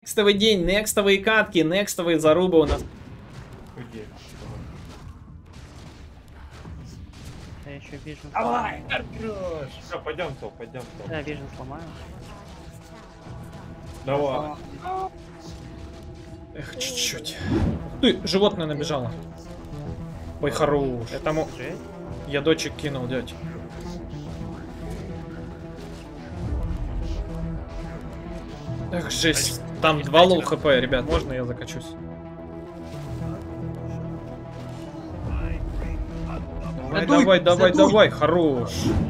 Некстовый день, некстовые катки, некстовые зарубы у нас. Я еще вижу. Давай, хорош. Все, пойдем то, пойдем то. Да, вижу, сломаю. Давай. Эх, чуть-чуть. Ты, животное набежало. Ой, хорош. Этому я дочек кинул, дядь. Эх, жесть. Там 2 лоу хп, ребят. Можно я закачусь? Давай, давай, давай, давай. Хорош.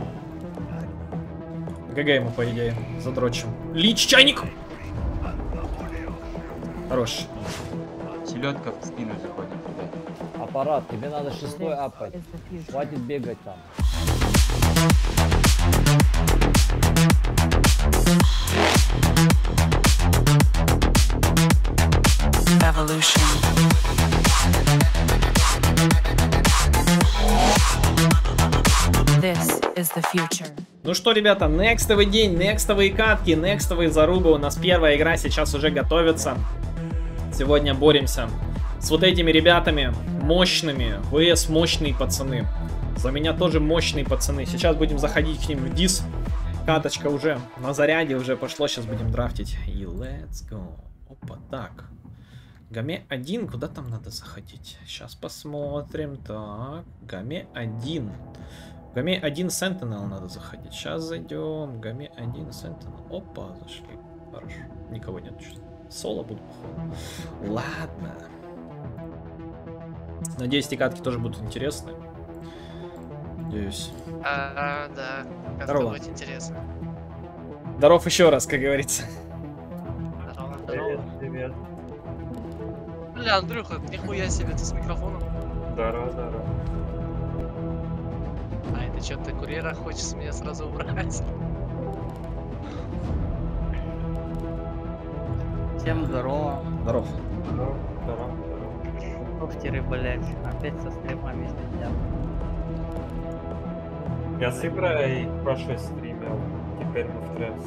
ГГ ему, по идее, задрочим. Лич, чайник! Хорош. Селедка в спину заходит. Аппарат, тебе надо 6-й апать. Хватит бегать там. Evolution. This is the future. Ну что, ребята, некстовый день, некстовые катки, некстовые зарубы. У нас первая игра сейчас уже готовится. Сегодня боремся с вот этими ребятами мощными. ВС мощные пацаны. За меня тоже мощные пацаны. Сейчас будем заходить к ним в дис. Каточка уже на заряде, уже пошло. Сейчас будем драфтить. И let's go. Опа, так. Гаме 1, куда там надо заходить? Сейчас посмотрим. Так, Гаме 1. Гаме 1 Sentinel надо заходить. Сейчас зайдем. Гаме 1 Sentinel. Опа, зашли. Хорошо. Никого нет. Соло буду, походу. Ладно. Надеюсь, эти катки тоже будут интересны. Надеюсь. Да. Здорово. Будет интересно. Здоров еще раз, как говорится. Здорово. Привет, привет. Бля, Андрюха, нихуя себе, ты с микрофоном. Здорово, здорово. А это что, ты курьера хочешь меня сразу убрать? Всем здорово. Здоров. Здорово, здорово, здорово. Тофтеры, блять. Опять со стримами сидят. Я с Игрой в прошлый стримил. Теперь мы в тренс.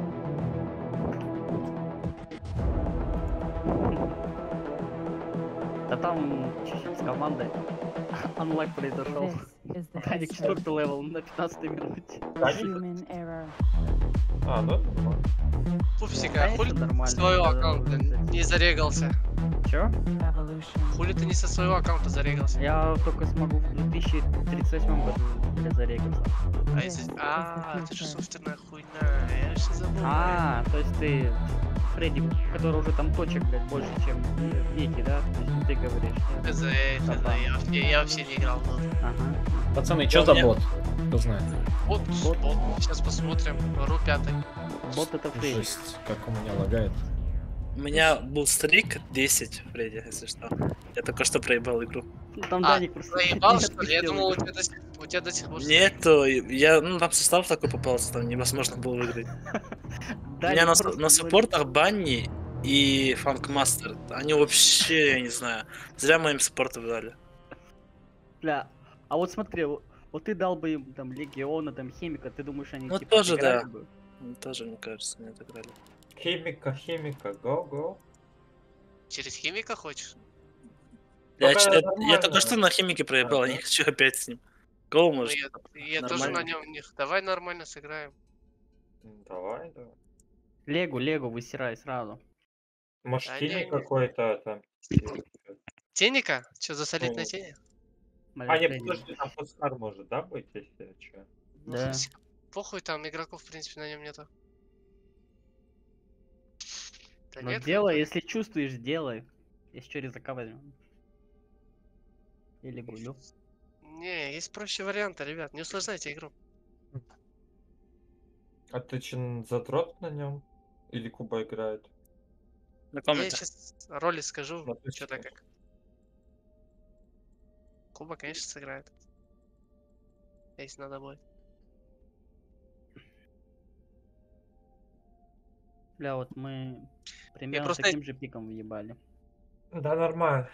Да там чуть-чуть с командой. Анлайк произошел. Таник 4-й левел на 15-й минуте. Human error. А, ну это нормально. Пупсика, Конечно, хули ты нормально, со своего да, аккаунта да. не зарегался? Чё? Evolution. Хули ты не со своего аккаунта зарегался? Я только смогу в 2038 году для зарегаться. А, если... это же софтверная хуйня, я же забыл. То есть ты Фредди, который уже там точек, блядь, больше, чем эти, да? То есть ты говоришь. Нет? Я вообще не играл в доту. Ага. Пацаны, что за бот? Кто знает? Вот, сейчас посмотрим. Ру 5. Вот это Фредди. Жесть, как у меня лагает. У меня был стрик 10, Фредди, если что. Я только что проебал игру. Там Даник просто... Проебал, не что ли? Я отпустил думал, игру. у тебя до сих пор... Нету, там состав такой попался, там невозможно было выиграть. У Даник меня просто на саппортах Банни и Фанкмастер. Они вообще, я не знаю, зря моим саппортом дали. Бля, а вот смотри, вот ты дал бы им там Легиона, там Химика, ты думаешь, они Ну, типа тоже сыграли да. бы? Тоже, мне кажется, не отыграли. Химика, го-го. Через химика хочешь? Я только что на Химике проебал, я не хочу опять с ним. Гоу, Ну, может. я тоже на нем них. Давай нормально сыграем. Давай, давай. Легу высирай сразу. Может, Да тени не. какой-то там. Теника? Че, засолить Ну. на тени? А, не, Фредди. подожди, там Фускар может, да, быть, если что? Да. Похуй, там игроков, в принципе, на нем нету. Да Но нет, делай, если чувствуешь, делай. Если что, резака возьмем. Или гулю. Не, есть проще варианты, ребят, не усложняйте игру. А ты че, задрот на нем? Или Куба играет? На Я комменте. сейчас роли скажу, Смотри, что-то что. как. Куба, конечно, сыграет. Если надо будет. Бля, вот мы примерно просто- таким же пиком въебали. Да, нормально.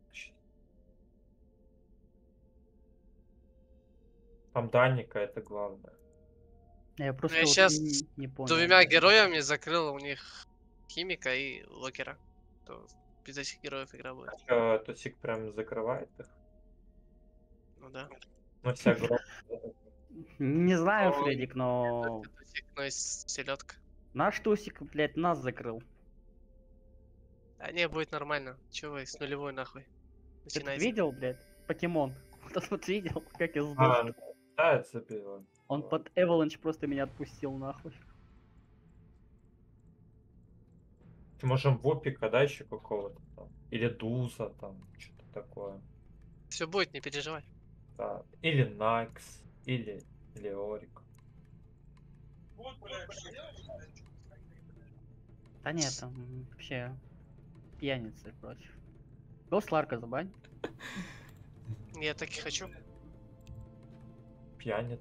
Там Даника, это главное. Я просто я вот щас не понял. Двумя героями закрыл у них химика и локера. То без этих героев игра будет. Тусик прям закрывает их. Ну да. Ну, вся группа. Не знаю, Ой. Фредик, но Тусик, ну и селедка. наш Тусик, блядь, нас закрыл. А не, будет нормально. Чего вы с нулевой нахуй? Ты тут Начинайте. видел, блядь, покемон? Ты вот видел, как я сдох? Да, это забил. Он под Avalanche просто меня отпустил нахуй. Можем Вопика, да, еще какого-то там. Или Дуза там, что-то такое. Все будет, не переживай. Да. Или Накс, или Орик. Да нет, там вообще пьяницы против. Госларка забань. Я так и хочу. Пьяниц.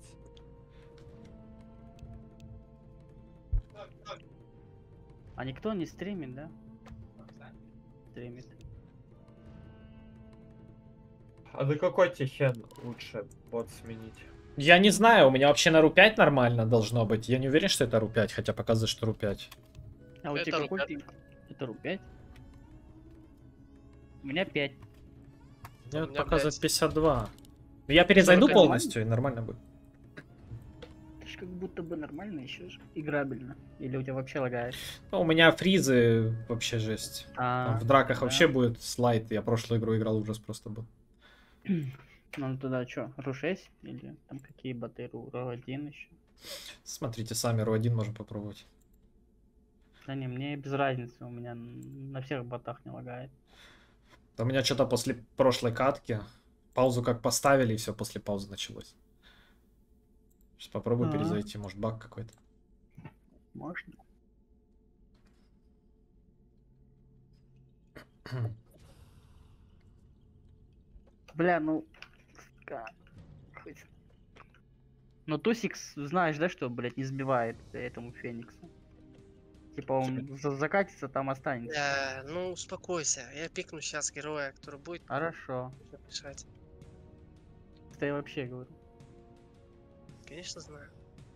А никто не стримит, да? Стримит. А на какой техен лучше бот сменить? Я не знаю, у меня вообще на ру 5 нормально должно быть. Я не уверен, что это ру 5, хотя показывает, что ру 5. А у Это тебя ру какой 5. пинг? Это ру 5? У меня 5. Мне У вот меня, показывает блядь, 52. Но я перезайду 41. полностью, и нормально будет. Это ж как будто бы нормально еще же. Играбельно. Или у тебя вообще лагает? Ну, у меня фризы вообще жесть. Там в драках да. вообще будет слайд. Я прошлую игру играл, ужас просто был. Ну туда что, ру 6? Или там какие боты? Ру 1 еще? Смотрите сами, ру 1 можем попробовать. Да не, мне без разницы, у меня на всех ботах не лагает. Да у меня что-то после прошлой катки паузу как поставили, и все после паузы началось. Сейчас попробую перезайти, может баг какой-то. Можно? Бля, ну... Ну Тусик, знаешь, да, что, блядь, не сбивает этому Фениксу? Типа он закатится, там останется. Ну, успокойся. Я пикну сейчас героя, который будет Хорошо. решать. Это я вообще говорю. Конечно, знаю.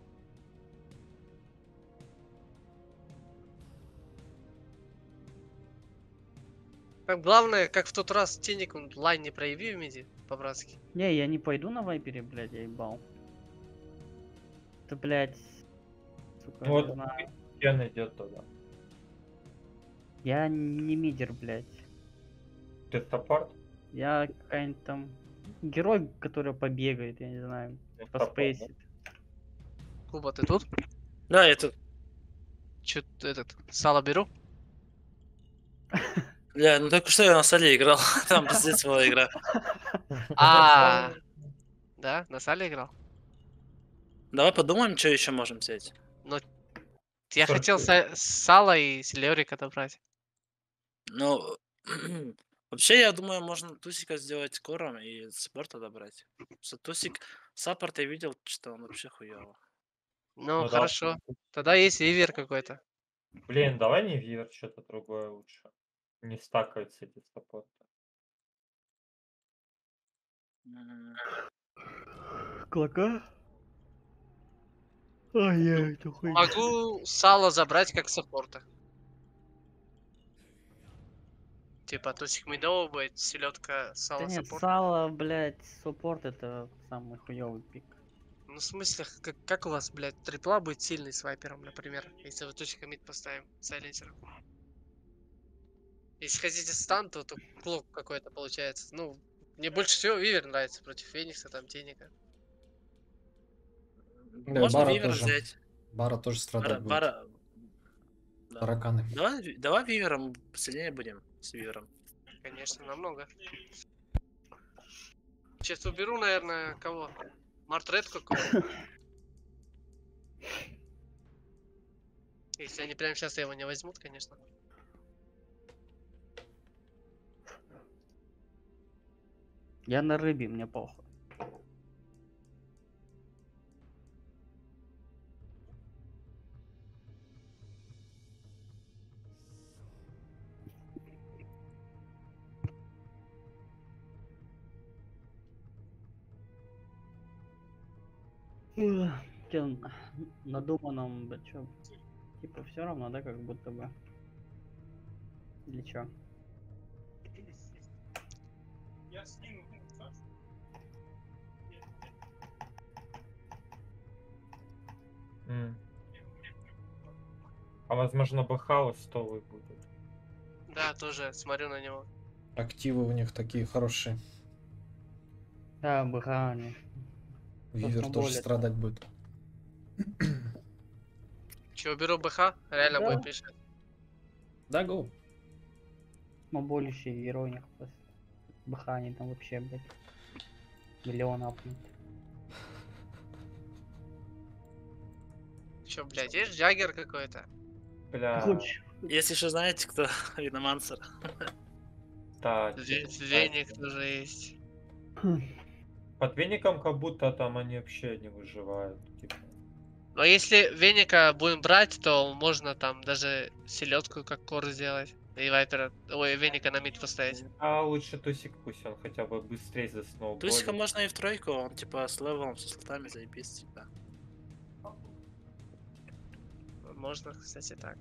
Главное, как в тот раз, тенник он лайн не прояви в миди, по-братски. Не, я не пойду на вайпере, блядь, я ебал. Это, блядь... Сука, Вот. не знаю. Кен идет туда. Я не мидер, блядь. Ты саппорт? Я какая-нибудь там... Герой, который побегает, я не знаю, Ты по саппорт, спейсит. Куба, ты тут? Да, я тут. Чё этот, сало беру? Бля, ну только что я на соле играл. Там пиздец была игра. Да, на сале играл? Давай подумаем, что еще можем взять. Я хотел сало и селерика добрать. Ну, вообще, я думаю, можно Тусика сделать кором и саппорта добрать. Тусик саппорт я видел, что он вообще хуёво. Ну, да. хорошо. Тогда есть вивер какой-то. Блин, давай не Вивер, что-то другое лучше. Не стакаются эти саппорты. Клока? Ай-яй, это хуй. Могу сало забрать как саппорта. Типа тусик медовый будет, селедка Да сало нет, саппорт. сало, блядь, суппорт это самый хуёвый пик. Ну, в смысле, как у вас, блядь, трипла будет сильный с вайпером, например, если вы тусика мид поставим, сайленсером. Если хотите стан, то клок какой-то получается. Ну, мне больше всего вивер нравится против Феникса, там, Тенника. Да, Можно Бара Вивер тоже. взять. Бара тоже страдать будет. Бара. Да. Тараканы. Давай Вивером сильнее будем с Вивером. Конечно, намного. Сейчас уберу, наверное, кого? Мартред какого? Если они прямо сейчас его не возьмут, конечно. Я на рыбе, мне похуй. Надуманном, да чё, типа все равно, да, как будто бы. Или чё? М. А возможно БХ столы будет. Да, тоже смотрю на него. Активы у них такие хорошие. Да, быхани. Вивер тоже Космоболит. страдать будет. Чего, беру БХ? Реально Да. будет пишет. Да, гоу. Космоболище герой просто. Быхани там вообще, блядь. Миллион апнут. Че, блядь, есть Джаггер какой-то? Бля, Есть еще, знаете, кто? Виномансер. да. Веник тоже есть. Под веником как будто там они вообще не выживают. Типа. Но если Веника будем брать, то можно там даже селедку как кор сделать. И Вайпера, ой, Веника на мид поставить. А лучше Тусик пусть он хотя бы быстрее засноуболит. Тусика можно и в тройку, он типа с левелом, со слотами заебись, типа. Можно, кстати, так.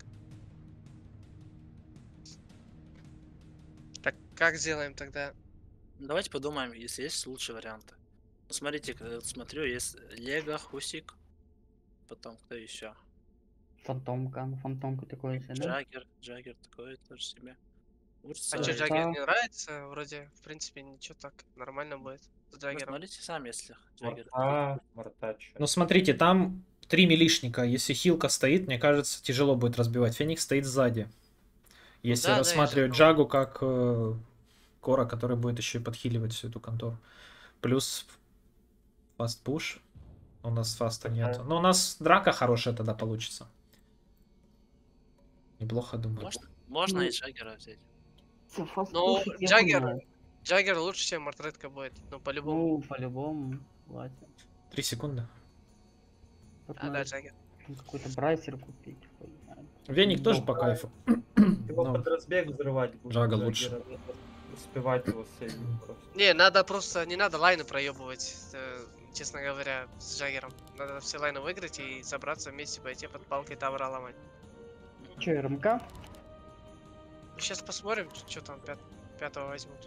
Так, как сделаем тогда? Давайте подумаем, если есть лучшие варианты. Ну, смотрите, когда вот смотрю, есть Лего, Хусик, потом кто еще? Фантомка, ну фантомка такой себе, да? Джаггер такой тоже себе. А что, Да. Джаггер не нравится? Вроде, в принципе, ничего так, нормально будет с Ну, Джаггером. смотрите сами, если Джаггер. Мартача. Ну, смотрите, там 3 милишника. Если хилка стоит, мне кажется, тяжело будет разбивать. Феникс стоит сзади. Если да, рассматривать я же Джагу как кора, который будет еще и подхиливать всю эту контору. Плюс фаст пуш. У нас фаста нет. Но у нас драка хорошая тогда получится. Неплохо, думаю. Можно Ну, и Джаггера взять. Ну, Джаггер лучше, чем Мартретка будет. Ну, по-любому. Ну, по-любому. Хватит. 3 секунды. Тут А, да, надо Джаггер. какой-то брайсер купить. хуй знает. Веник тоже Ну, по кайфу. Его Ну, под разбег взрывать будет. Джага Джаггера. лучше. Успевать его сейвить просто. Не, надо просто, не надо лайны проебывать, честно говоря, с Джаггером. Надо все лайны выиграть и собраться вместе, пойти под палкой тавра ломать. Че, РМК? Сейчас посмотрим, что там пятого возьмут.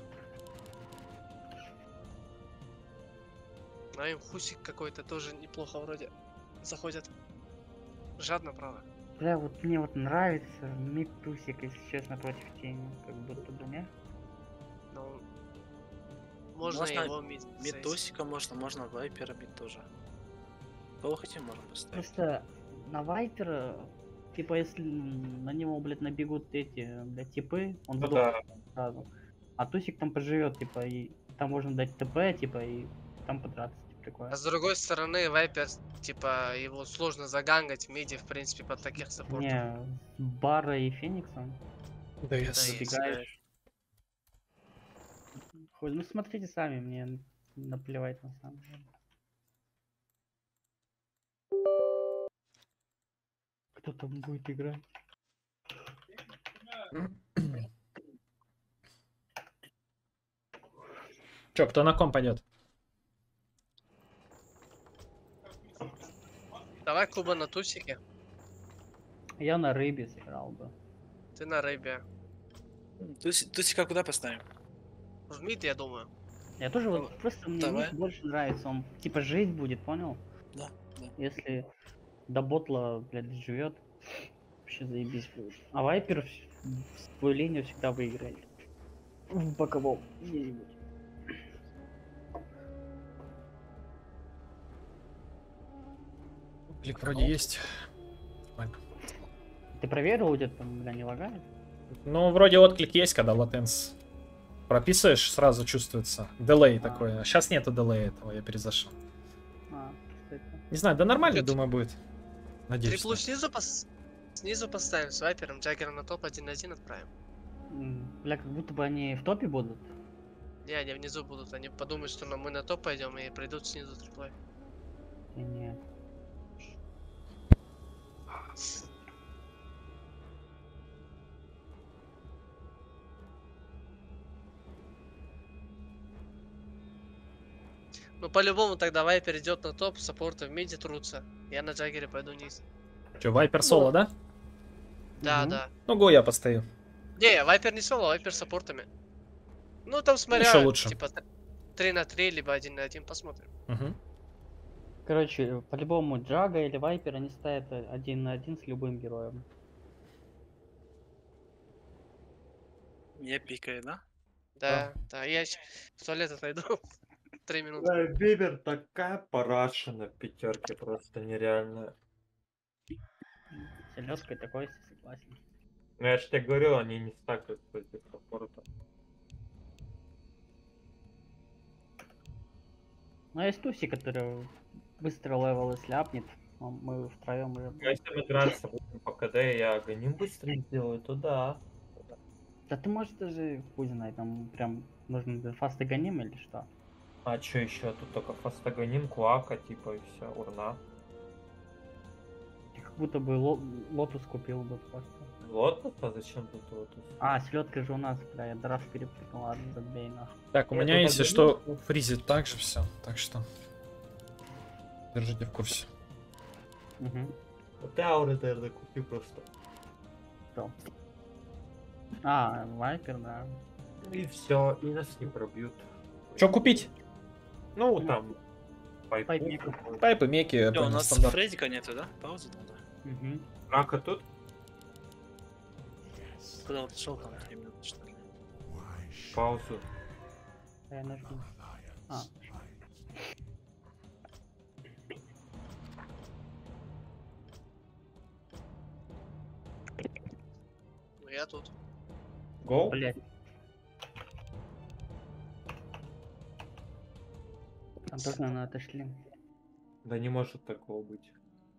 А им Хусик какой-то тоже неплохо вроде заходят. Жадно, правда. Бля, вот мне вот нравится мид-тусик, если честно, против тени. Как будто бы, не? Ну, можно Можно его мид. Мид Тусика можно Вайпера мид тоже. Кого хотим, можно поставить. Просто на Вайпера, типа, если на него, блядь, набегут эти, блядь, типы, он Ну сдохнет да. сразу. А Тусик там поживет, типа, и там можно дать ТП, типа, и там подраться, типа, прикольно. А с другой стороны, Вайпер, типа, его сложно загангать в миде, в принципе, под таких саппортов. Не, с Бара и Фениксом Да, Да, забегаешь. Хоть, ну смотрите сами, мне наплевать на самом деле. Кто там будет играть? Че, кто на ком пойдет? Давай Куба на тусике. Я на рыбе сыграл бы. Ты на рыбе. Тусика куда поставим? В мид, я думаю. Я тоже вот просто мне давай. мид больше нравится, он типа жить будет, понял? Да, да. Если до ботла, блядь, живет, вообще заебись будет. А Вайпер свою линию всегда выиграет. В боковом где-нибудь. Клик вроде есть. Ты проверил, где там, бля, не лагает? Ну, вроде отклик есть, когда латенс прописываешь, сразу чувствуется. Делей такой. Сейчас нету делея этого, я перезашел. Кстати. Не знаю, да нормально, Нет. думаю, будет. Надеюсь. Триплу снизу поставим с Вайпером, Джаггера на топ 1-1 отправим. Бля, как будто бы они в топе будут. Не, они внизу будут, они подумают, что мы на топ пойдем и придут снизу триплой. Не. Ну по-любому тогда Вайпер идет на топ, саппорты в миде трутся. Я на Джаггере пойду вниз. Че, Вайпер соло, да? Да, Мгм. да. Ну, го я постою. Не, Вайпер не соло, Вайпер с саппортами. Ну там смотря, Еще лучше. типа 3 на 3, либо 1 на 1, посмотрим. Мгм. Короче, по-любому Джага или Вайпер они ставят 1 на 1 с любым героем. Я пикаю, да? Да, да, я в туалет отойду. 3 минуты. Бибер такая параша на пятерке, просто нереальная. С Селёдкой такой, согласен. Ну я же тебе говорил, они не стакают против саппорта. Ну есть Туси, который быстро левелы сляпнет. А мы втроем уже. Ну, если мы драться будем по КД, я агоним быстро сделаю, то да. Да ты можешь даже, хуй знает, там прям нужно фасты гоним или что? А чё еще? Тут только фастагоним, куака, типа, и все, урна. Ты как будто бы лотус купил бы просто. Лотос? А зачем тут лотос? А, селедка же у нас, бля, я раз перепутал, ладно, забей нахуй. Так, у Я меня, тут если одну что, фризит так же все. Так что держите в курсе. Угу. Вот ты ауры, наверное, купи просто. Что? А, Вайпер, да. И все, и нас не пробьют. Что купить? Ну, там, Пайп пайпу. мега. Пайпы, меки, Всё, это у нас стандарт. Фреддика нету, да? Пауза надо. Угу. Рака тут? Куда он шел там 3 минуты, что ли? Паузу. Я нажму. А, Ну я тут. Гол? блядь. Там тоже, наверное, отошли. Да не может такого быть.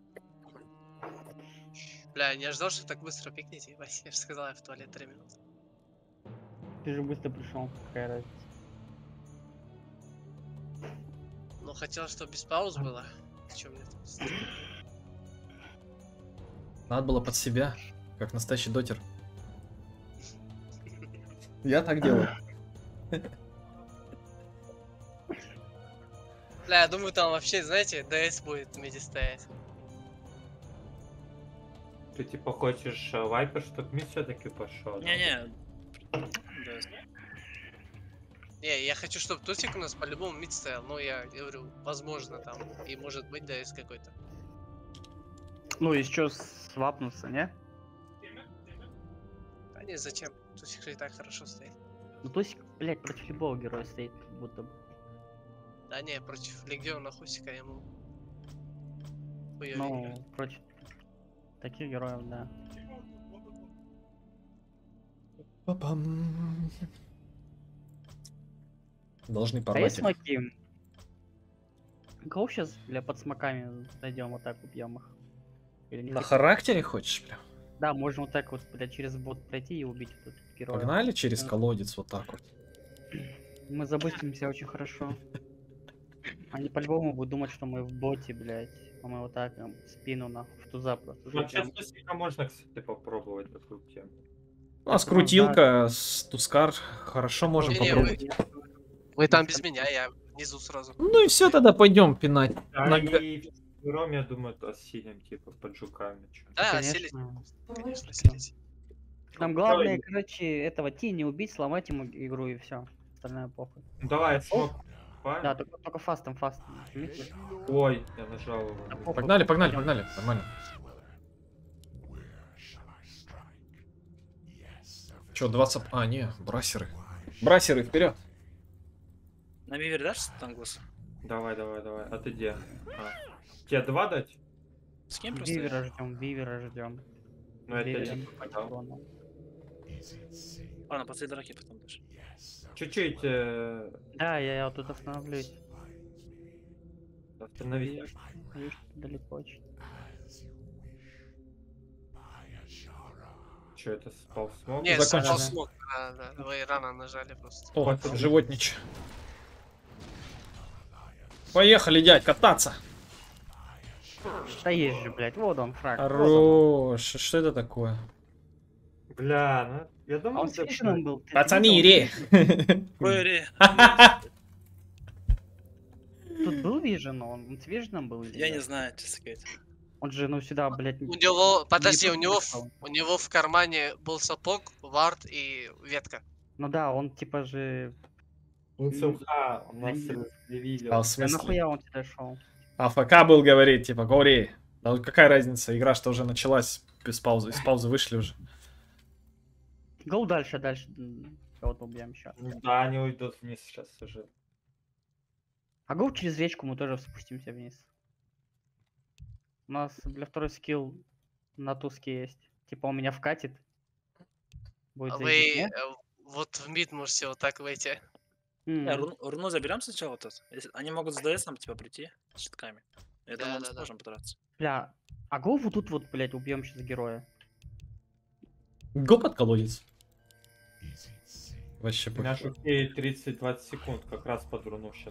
Бля, не ожидал, что так быстро пикнете. ебать, Я же сказал, я в туалет 3 минуты. Ты же быстро пришел, какая разница. Ну хотел, чтобы без пауз было. Чем мне тут? Надо было под себя, как настоящий дотер. Я так делаю. Бля, я думаю, там вообще, знаете, ДС будет в миде стоять. Ты типа хочешь вайпер, чтоб мид все-таки пошел? Не-не. Да. Не, я хочу, чтобы Тусик у нас по-любому мид стоял. Ну, я говорю, возможно там. И может быть ДС какой-то. Ну, еще свапнуться, не? А не, зачем? Тусик же и так хорошо стоит. Ну, Тусик, блядь, против любого героя стоит, как будто бы. Да не, против Легиона Хусика ему... хуёвенько. Ну, против таких героев, да. Па-пам. Должны А порвать есть их. смоки? Кого сейчас, бля, под смоками зайдем, вот так убьем их? Или не На хотим? характере хочешь, бля? Да, можно вот так вот, бля, через бот пройти и убить вот этот героя. Погнали через колодец вот так вот. Мы забыстримся очень хорошо. Они по-любому будут думать, что мы в боте, блядь. А мы вот так в спину нахуй, в туза просто. Вообще зайдем. с Тусика можно, кстати, попробовать такую тему. У нас крутилка с Тускар. Хорошо, можем Не-не, попробовать. Вы там без меня, я внизу сразу. Ну и все, тогда пойдем пинать. Да, и вчетвером, я думаю, осилим, типа, под жуками. чё. Да, Конечно. селись. Конечно, селись. Нам главное, короче, этого Тини убить, сломать ему игру и все. Остальное похуй. Ну, давай, смог. Да, только фастом. Ой, я нажал его. Да похуй. Погнали, погнали, Пойдём. погнали. Нормально. Че, 20... А, не, брасеры. Брасеры, вперед. На Мивер дашь Танглас? Давай. А ты где? А. Тебе 2 дать? С кем просто? Вивера ждем. Ну, это Вивера я против понял. Рона. Ладно, после драки потом дашь. Чуть-чуть Да, я вот тут остановлюсь. остановись. Видишь, далеко очень. Че, это спал смог? Не, Закончился. спал смог. Да. Вы рано нажали просто. О, Хватит. животнич. Поехали, дядь, кататься. Да есть же, блядь, вот он фраг. вот он. Хорош. Что это такое? Бля, ну, я А думал, он с Виженом был. ты Пацаны, видел? ре. Ой, Тут был Вижен, он с Виженом был или я не нет? знаю, честно сказать. Он же, ну, сюда, блядь... У него, подожди, не пришел. у него в кармане был сапог, вард и ветка. Ну да, он типа же... Он СМХ у нас Да А ревизил. в Да смысле? нахуя он сюда шел? АФК был, говорит, типа, говори. Да вот какая разница, игра что уже началась без паузы. Из паузы вышли уже. Гоу дальше. Кого-то убьем сейчас. Да, они уйдут вниз сейчас уже. А гоу через речку мы тоже спустимся вниз. У нас для второй скилл на туске есть. Типа он меня вкатит. Будет А заебись, вы нет? вот в мид можете вот так выйти. Руну заберем сначала тут. Они могут с ДС нам типа прийти с щитками. Я Да, думаю, мы да, да. сможем подраться. Бля, а гоу вот тут вот, блядь, убьем сейчас героя. Го под колодец. Вообще У меня пофиг. шутки 30-20 секунд, как раз под руну сейчас.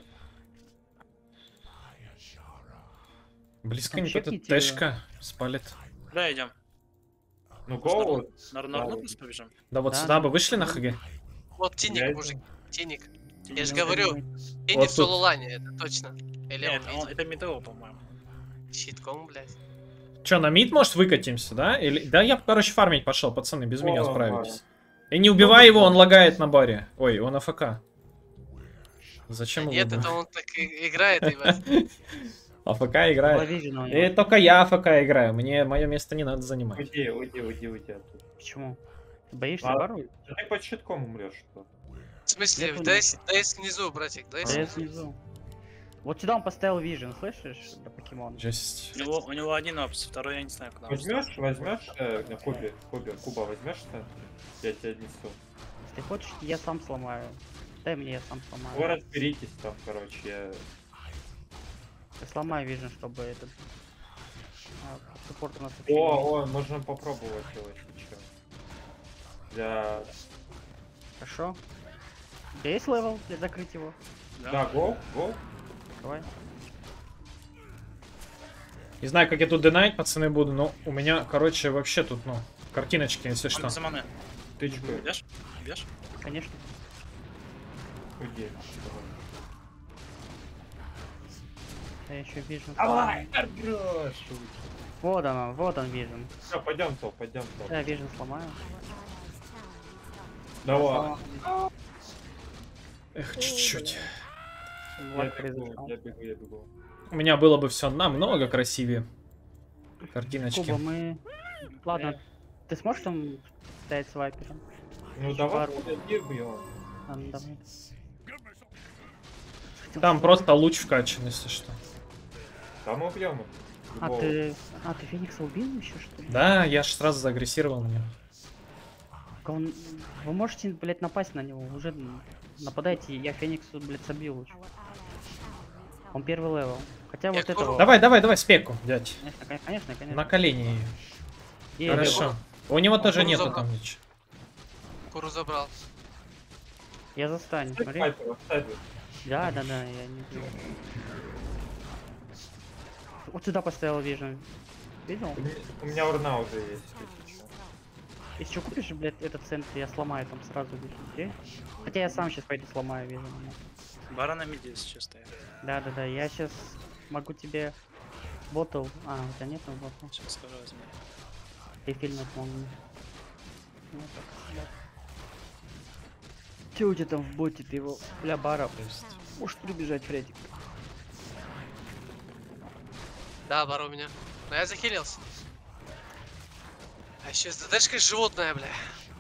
Близко Там не эта чекните тэшка спалит. Да, идем. Ну, гоу, На руну просто побежим. Да вот Да, сюда да. бы вышли на ХГ. Вот тиник, Я мужик, тиник. Я Не, же ну, говорю, Вот тиник в тут. солулане, это точно. Или Нет, он это мидоу, по-моему. щитком, блядь. Че, на мид, может, выкатимся, да? Или... Да я, короче, фармить пошел, пацаны, без меня О, справитесь. И не убивай его, он лагает на баре. Ой, он АФК. Зачем его Нет, убивать? это он так и играет, ебать. АФК играет. Vision у И него. только я АФК играю, мне мое место не надо занимать. уйди оттуда. Почему? Ты боишься А, бару? Да ты под щитком умрешь, что? В смысле, Нет, ДС внизу, братик, ДС Да я внизу. снизу. Вот сюда он поставил Vision, слышишь? Для покемона. Жесть. У него один опс, второй я не знаю, куда он Возьмешь, Куба возьмешь ты? Я тебя несу. Если хочешь, я сам сломаю. Дай мне, я сам Вы сломаю. разберитесь там, короче, я... Я сломаю Vision, чтобы этот... Суппорт у нас вообще не О, можно попробовать его, если чё. Для... Хорошо. У тебя есть левел для закрыть его? Да, гоу. Давай. Не знаю, как я тут динайт, пацаны, буду, но у меня, короче, вообще тут, ну, картиночки, если что. Саманы. Тычку. Бьешь? Бьешь? Конечно. Уйди. Я еще Vision Давай, сломаю. хорош. Вот он Vision. Все, пойдем то. Я Vision сломаю. Давай. Эх, чуть-чуть. Вот произошел. Я бегу. У меня было бы все намного красивее. Картиночки. Куба, мы... Ладно, ты сможешь там стоять с вайпером? Ну давай, подойди, бьем. Ладно, давай. Там просто луч вкачан, если что. Там убьем. А ты Феникса убил еще что ли? Да, я ж сразу заагрессировал на него. Вы можете, блядь, напасть на него. Уже нападайте, я Фениксу, блядь, собил лучше. Он первый левел. Хотя вот Куру. этого... Давай, спеку, дядь. Конечно. На колени. Ей, Хорошо. У него тоже Куру нету забрал. там ничего. Куру забрал. Я застану, смотри. Вайпер, оставь. Да, я не знаю. Вот сюда поставил Vision. Видел? У меня урна уже есть, если чё. Если что купишь, блядь, этот центр, я сломаю там сразу Vision. окей? Хотя я сам сейчас пойду сломаю Vision. Бара на миде сейчас стоят. Да, я сейчас могу тебе ботл. А, у тебя нет ботл? Сейчас скажу, возьми. И фильмать могу. Че у тебя там в боте, ты его, бля, бара? Может прибежать, Фредик? Да, бар у меня. Но я захилился. А еще с ДДшкой животное, бля.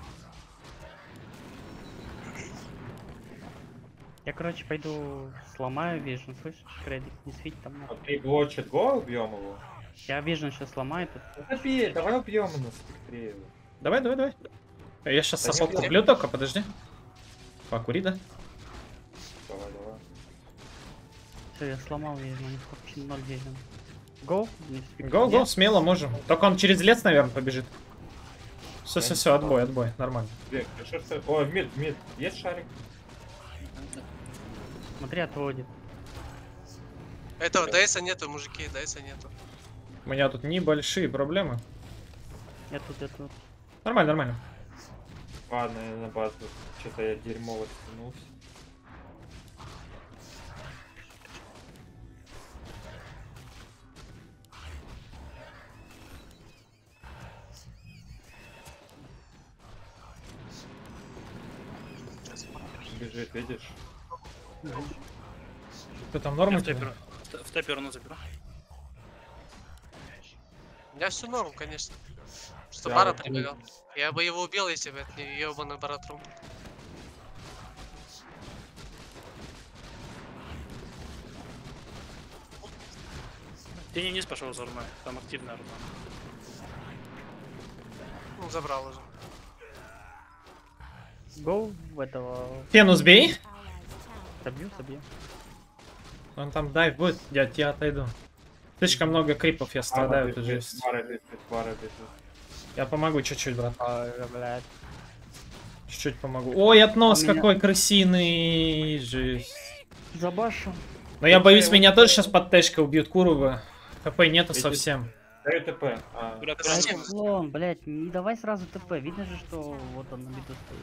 Я, короче, пойду сломаю Vision, слышишь, Фредик? Не светь там. А нахуй. ты блочит го, убьем его. Я Vision сейчас сломаю тут. Забей, давай убьем на спектре его. Давай. Я сейчас Да сапог нет, куплю только, подожди. Покури, да? Давай. Все, я сломал Vision, у них вообще 0 Vision. Go? Не светь. Го, Нет? смело можем. Только он через лес, наверное, побежит. Все, отбой, нормально. О, в мид. Есть шарик? Смотри, отводит. Этого ДСа нету, мужики, ДСа нету. У меня тут небольшие проблемы. Я тут. Нормально. Ладно, я на базу. Что-то я дерьмово стянулся. бежит, видишь? Ты там Я норм у в тебя? топе, в топе руну заберу. У меня все норм, конечно. Что Я Бара вот прибегал. Я бы его убил, если бы это не ебаный Баратрум. Ты не вниз пошел за руной, там активная руна. Ну, забрал уже. Го в этого... Фенус бей. Собью. Он там дайв будет, я тебя отойду. Слишком много крипов, я страдаю, это жесть. Бара бежит. Я помогу чуть-чуть, брат. Ой, блядь. Чуть-чуть помогу. Ой, относ У меня- какой крысиный, жесть. Забашу. Но я боюсь, меня тоже сейчас под тэшкой убьют, курвы. ХП нету Эти- совсем. Даю ТП. А, Брат, Зачем? Клон, блядь, не давай сразу ТП. Видно же, что вот он на биту стоит.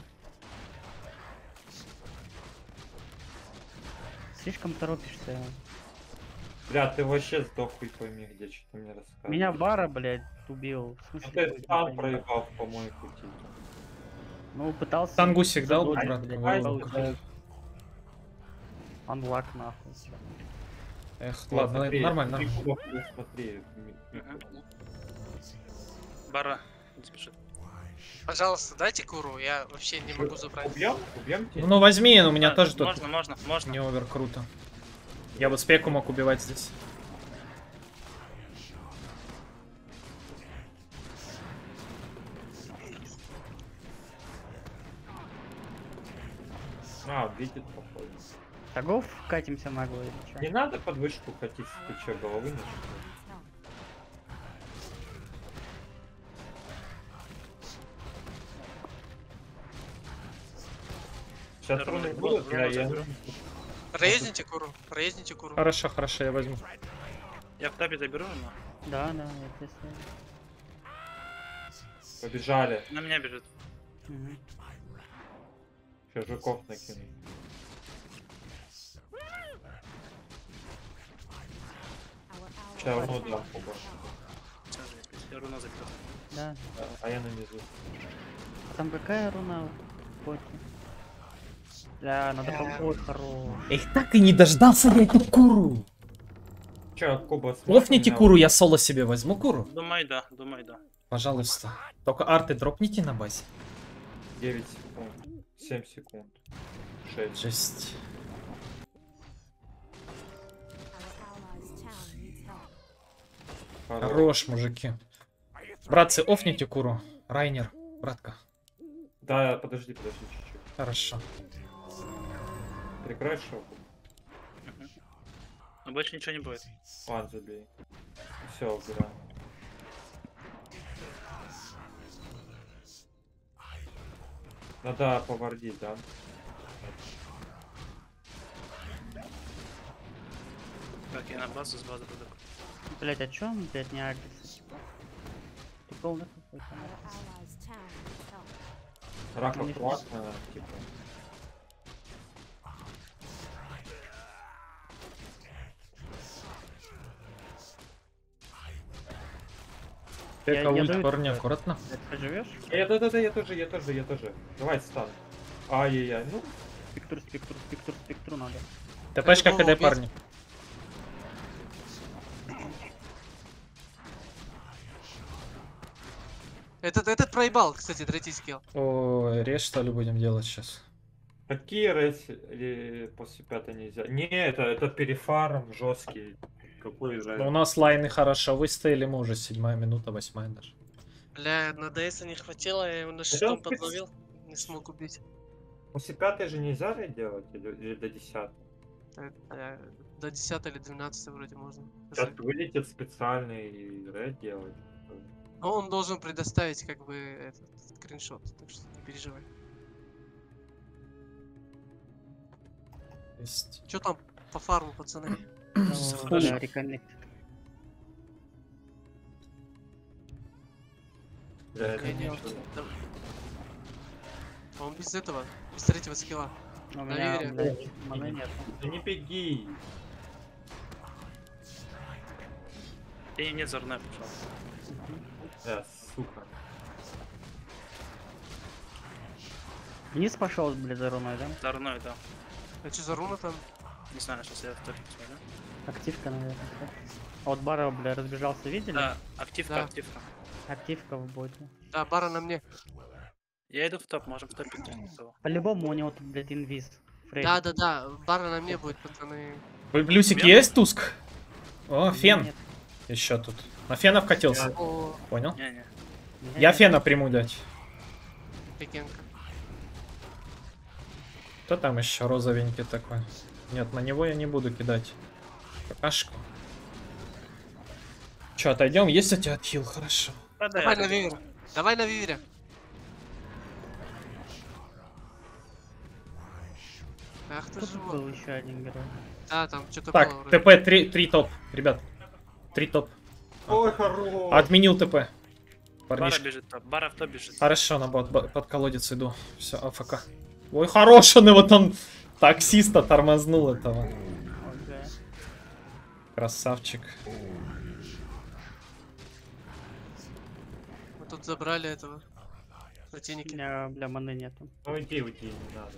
Слишком торопишься. бля, ты вообще сдох, хуй пойми, где что-то мне рассказываешь. Меня Бара, блядь, убил. В Ну смысле, ты хуй не сам пойму. проебал по моей пути. Ну, пытался... Тангусик дал, задолбать, брат, блядь, говорю. не получилось. Unlock нахуй. Эх, Вот, ладно, смотри, нормально. три куба, смотри. Бара не спешит. Пожалуйста, дайте куру, я вообще не могу забрать. Убьем тебя? Ну возьми, у меня Да, тоже тут Можно. не овер круто. Я бы спеку мог убивать здесь. А, видит, походу. Шагов катимся нагло или чё? Не надо под вышку катить, ты чё, головы не что? Сейчас Да, руны руны будут, будут, бля, руны я... заберу. Рейзните куру. Хорошо, я возьму. Я в топе заберу руну. Да, это если... Побежали. На меня бежит. Мгм. Сейчас жуков накину. Сейчас руну дам, оба. Сейчас же я руну заберу. Да. А я на низу. А там какая руна? Боти? Бля, надо попробовать хорош. Эх, так и не дождался я эту куру. Чё, Куба, смотри, Офните у меня куру, я соло себе возьму куру. Думаю, да. Пожалуйста. Только арты дропните на базе. 9 секунд. 7 секунд. 6. Жесть. Хорош, мужики. Братцы, офните куру. Райнер, братка. Да, подожди чуть-чуть. Хорошо. Прикрой шоу. Но больше ничего не будет. Ладно, забей. Все, убираем. Надо повардить, да? Так, я на базу, с базы буду. Блять, а чё он, блядь, не агрится? Ты полный какой-то. Рак Ну, не аккуратно, типа. Пека я ульт, даю парни, такое. аккуратно. Ты живешь? Да, я тоже. Давай, стан. Ай-яй-яй, ну, Спектру надо. ТПшка Любого КД, убить. парни. Этот проебал, кстати, третий скилл. Ой, рез что ли будем делать сейчас? какие рейсы после пятой нельзя? Не, это перефарм жесткий. Какой Ну, у рейс? нас лайны хорошо выстояли, мы уже 7-я минута, 8-я даже. Бля, на ДС не хватило, я его на шестом подловил. Не смог убить. После пятой же нельзя рейд делать? Или до 10? До 10 или 12 вроде можно. Сейчас вылетит специальный рейд делать. Но он должен предоставить как бы этот скриншот, так что не переживай. Есть. Чё там по фарму, пацаны? Бля, реконнект. Бля, это Конечно. не- Да. Он без этого, без третьего скилла. У меня, Доверие. блядь, маны нет. Да не беги. Ты нет за руной пошел. Да, сука. Вниз пошел, блядь, за руной, да? За руной, да. А что за руна там? Не знаю, сейчас я в топе посмотрю. Активка, наверное. да? А вот Бара, бля, разбежался, видели? Да, активка, Да. активка. Активка в боте. Да, Бара на мне. Я иду в топ, можем в топе идти. По-любому у него тут, блядь, инвиз. Фрейд. Да, Бара на мне будет, пацаны. Плюсик Фен? есть, Туск? О, Нет, Фен. нет, Еще тут. На Фена вкатился. О, Понял? Не-не. нет, Я нет. Фена приму дать. Пекенка. Кто там еще розовенький такой? Нет, на него я не буду кидать. Какашку. Че, отойдем? Есть у тебя отхил? Хорошо. Давай на вивере. Давай на вивере. Ах ты Тут живот. был еще один герой. Да, там что-то Так, было вроде. ТП 3 топ, ребят. 3 топ. Ой, хорош. Отменил ТП. Бара Парнишка. бежит топ, Бара в топ бежит. Хорошо, на бот, под колодец иду. Все, АФК. Ой, хорош, он его там таксиста тормознул этого. Ага. Красавчик. Мы тут забрали этого. Противники. Бля, маны нету. Ну иди, уйди, не надо.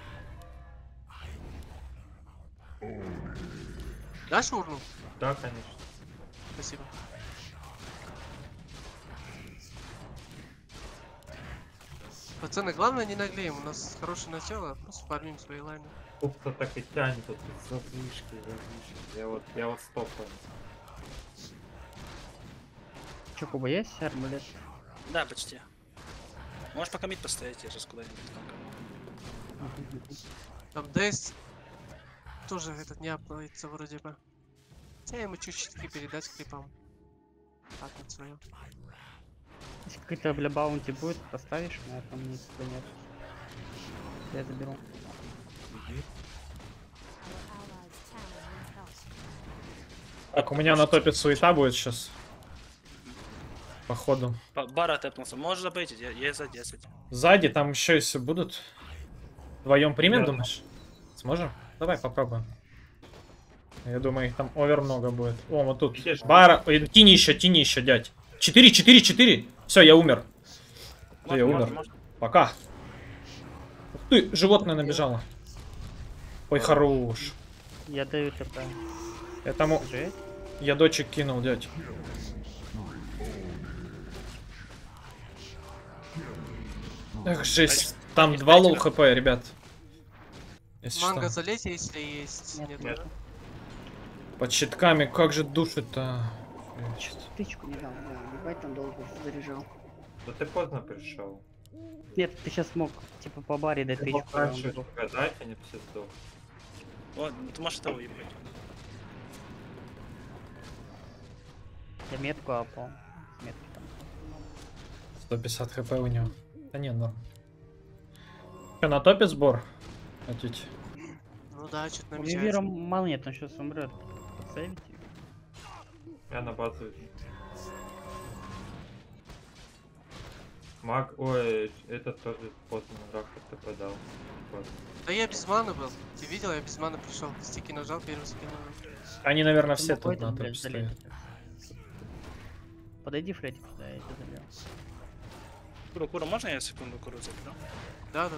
Дашь урну? Да, конечно. Спасибо. Пацаны, главное не наглеем, у нас хорошее начало, просто фармим свои лайны. Кубка так и тянет тут за вышки. Я вот стопаю. Че, Куба, есть арбалет? Да, почти. Можешь пока мид поставить, я сейчас куда-нибудь там. Там Дейс тоже этот не апнуется вроде бы. Я ему чуть-чуть передать клипам. Так вот свое. Если какой-то, бля, баунти будет, поставишь, но там никто нет. Я заберу. Так, у меня на топе суета будет сейчас. Походу. Бара тэпнулся. Можешь забейтить, я сзади, я сзади. Сзади там еще если будут. Вдвоем примем, Да. думаешь? Сможем? Давай попробуем. Я думаю, их там овер много будет. О, вот тут. Видишь? Бара. Ой, тяни еще, дядь. 4. Все, я умер. Я умер. Пока. Ух ты, животное набежало. Ой, хорош. Я даю ТП. Этому Жесть. я дочек кинул, дядь. Эх, жесть. Там 2 лоу хп, ребят. Если Манго что. залезь, если есть. Нет, Нет, нет. Под щитками, как же душит-то. Тычку не дал, бля, ебать там долго заряжал. Да ты поздно пришел. Нет, ты сейчас мог, типа, по баре дать Ты тычку. мог раньше гадать, а не все сдох. Вот, ты можешь этого ебать. Я метку апал. Метки там. 150 хп у него. Да не, норм. Что, на топе сбор? Хотите? ну да, что-то У Вивера намечается. мало нет, он сейчас умрет. Подсейвите. Я на базу иду. Маг, ой, этот тоже поздно Рафа ТП дал. Поздно. Да я без маны был. Ты видел, я без маны пришел. Стики нажал, первый скинул. Они, наверное, Ты все мог тут этот, на топе блядь, стоят. залезть. Подойди, Фредди, да, я тебя заберу. Кура, можно я секунду куру заберу? Да.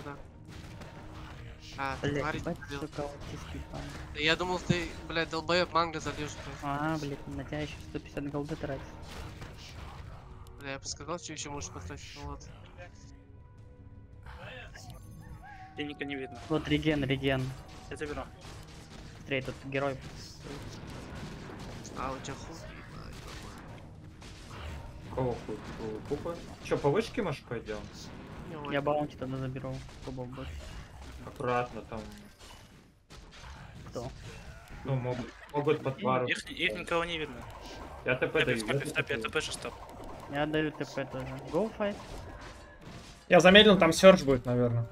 А, ты Блядь, тварь ебать, забил. сука, аутистский пан. Да я думал, ты, блядь, долбоеб манго зальешь. А, блядь, на тебя еще 150 голды тратить. Бля, я бы сказал, что еще можешь потратить. Ну вот. Денега не видно. Вот реген. Я заберу. Смотри, тут герой. А, у тебя хуй. Кого хуй? Купа? Че, по вышке, может, пойдем? Я баунти тогда заберу. Куба будет. Аккуратно там. Кто? Ну, могут под пару. Их никого не видно. Я ТП Я даю. в топе, я ТП стоп. Я даю ТП тоже. Go fight. Я замедлил, там серж будет, наверное.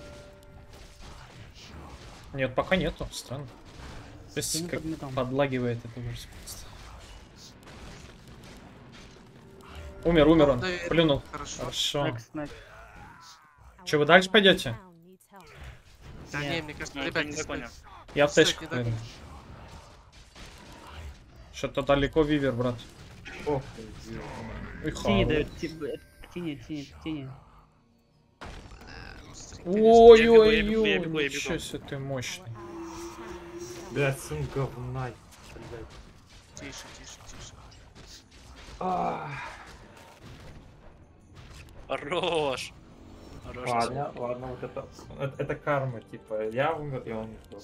Нет, пока нету, странно. То есть, Ты не как под медом. подлагивает это просто. Умер он. Наверное. Плюнул. Хорошо. Хорошо. Next. Че, вы дальше пойдете? Да Нет. не, мне кажется, Ну, ребят, не не закончил. стоит. Я в Стоит, тачку не пойду. догонишь. Что-то далеко вивер, брат. Ох, И Тини хау. дают. Тини. Ну, смотри. Ой-ой-ой, я бегу. ничего себе ты мощный. Блядь, сын говна. Блядь. Тише, тише, тише. Хорош. Хорош. Ладно, ладно, вот это карма, типа, я умер, и он сдох.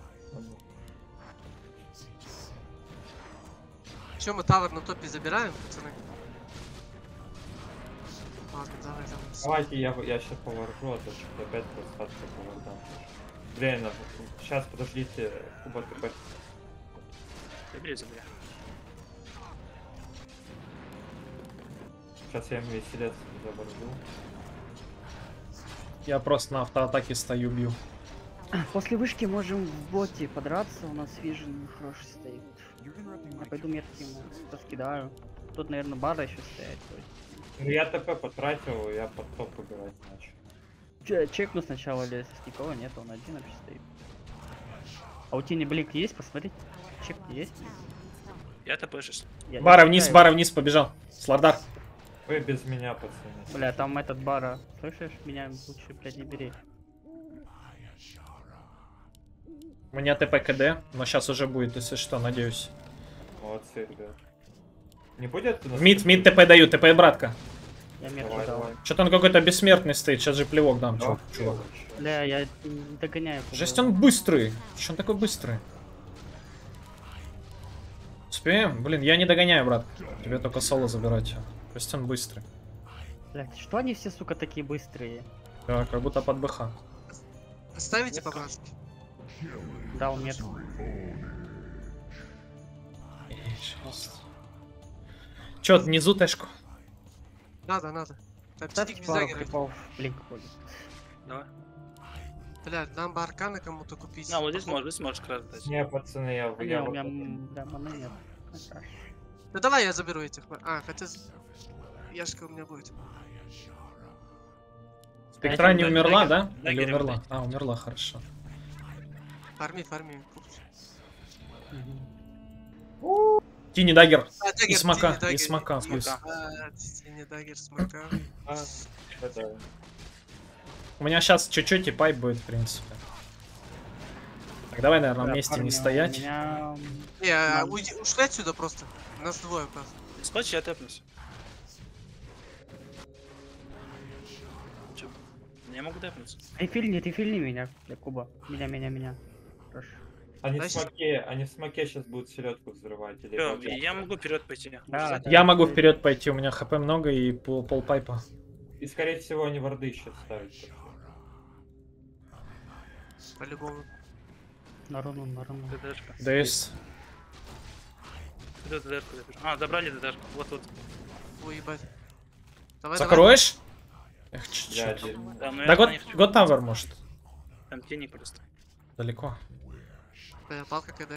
Че, мы тавер на топе забираем, пацаны? Ладно, давай. Давайте я сейчас поворожу, а то что опять просадка поводам. Блин, сейчас подождите, Куба ТП. Забери. Сейчас я ему веселец заворожу. Я просто на автоатаке стою, бью. После вышки можем в боте подраться, у нас вижен хороший стоит. Я пойду метки ему раскидаю. Тут, наверное, бара еще стоять будет. Ну я ТП потратил, я под топ убирать начал. Чекну сначала, если никого нет, он один вообще стоит. А у Тини блик есть? Посмотри. Чек есть? Я ТП сейчас. Бара вниз побежал. Слардар. Вы без меня, пацаны. Бля, там этот бара. Слышишь? Меня лучше, блядь, не бери. У меня ТП КД, но сейчас уже будет, если что, надеюсь. Молодцы, ребят. Не будет? В мид ТП даю, ТП братка. Я метку Давай, дал. давай. Что-то он какой-то бессмертный стоит, сейчас же плевок дам, Да, чувак. Бля, я догоняю. Жесть, он быстрый. Че он такой быстрый? Успеем? Блин, я не догоняю, брат. Тебе только соло забирать. То есть он быстрый. Блядь, что они все, сука, такие быстрые? Да, как будто под БХ. Ставите по-братски. Дал метку. Че, внизу тэшку? Надо. Там Ставьте без пару даггера. крипов. Блин, ходит. Давай. Блядь, нам бы арканы кому-то купить. На, вот здесь можешь крас дать. Не, пацаны, я А не, у меня бля, маны нет. Хорошо. Ну давай я заберу этих. А, хотя... Яшка у меня будет. Спектра не Даггер, умерла, даггер, да? Или даггер умерла? вот А, умерла, хорошо. Фарми. Тини даггер. А, И даггер, смока, Тини, даггер. и смока плюс. Смока. А, Тини, даггер, смока. Это... У меня сейчас чуть-чуть и пайп будет, в принципе. Так, давай, наверное, Бля, вместе парни, не у стоять. меня, Не, ушли отсюда просто. Нас двое просто. Скотч, я тэпнусь. Чё? Я могу тэпнуться. Рефильни меня, для Куба. Меня. Хорошо. Они Значит- в смоке сейчас будут селедку взрывать. Или Всё, вот это. я могу вперед пойти. Да, Я могу вперед пойти, у меня хп много и пол пайпа. И скорее всего они варды еще ставят. По-любому. На руну. ДДшка. ДС. Иду ДДшку заберу. А, забрали ДДшку. Вот. Ой, ебать. Давай, Закроешь? Эх, Я чуть-чуть. один. Да, ну я Да на них хочу. год тавер, может. Там тени просто. Далеко. давай. Палка КД.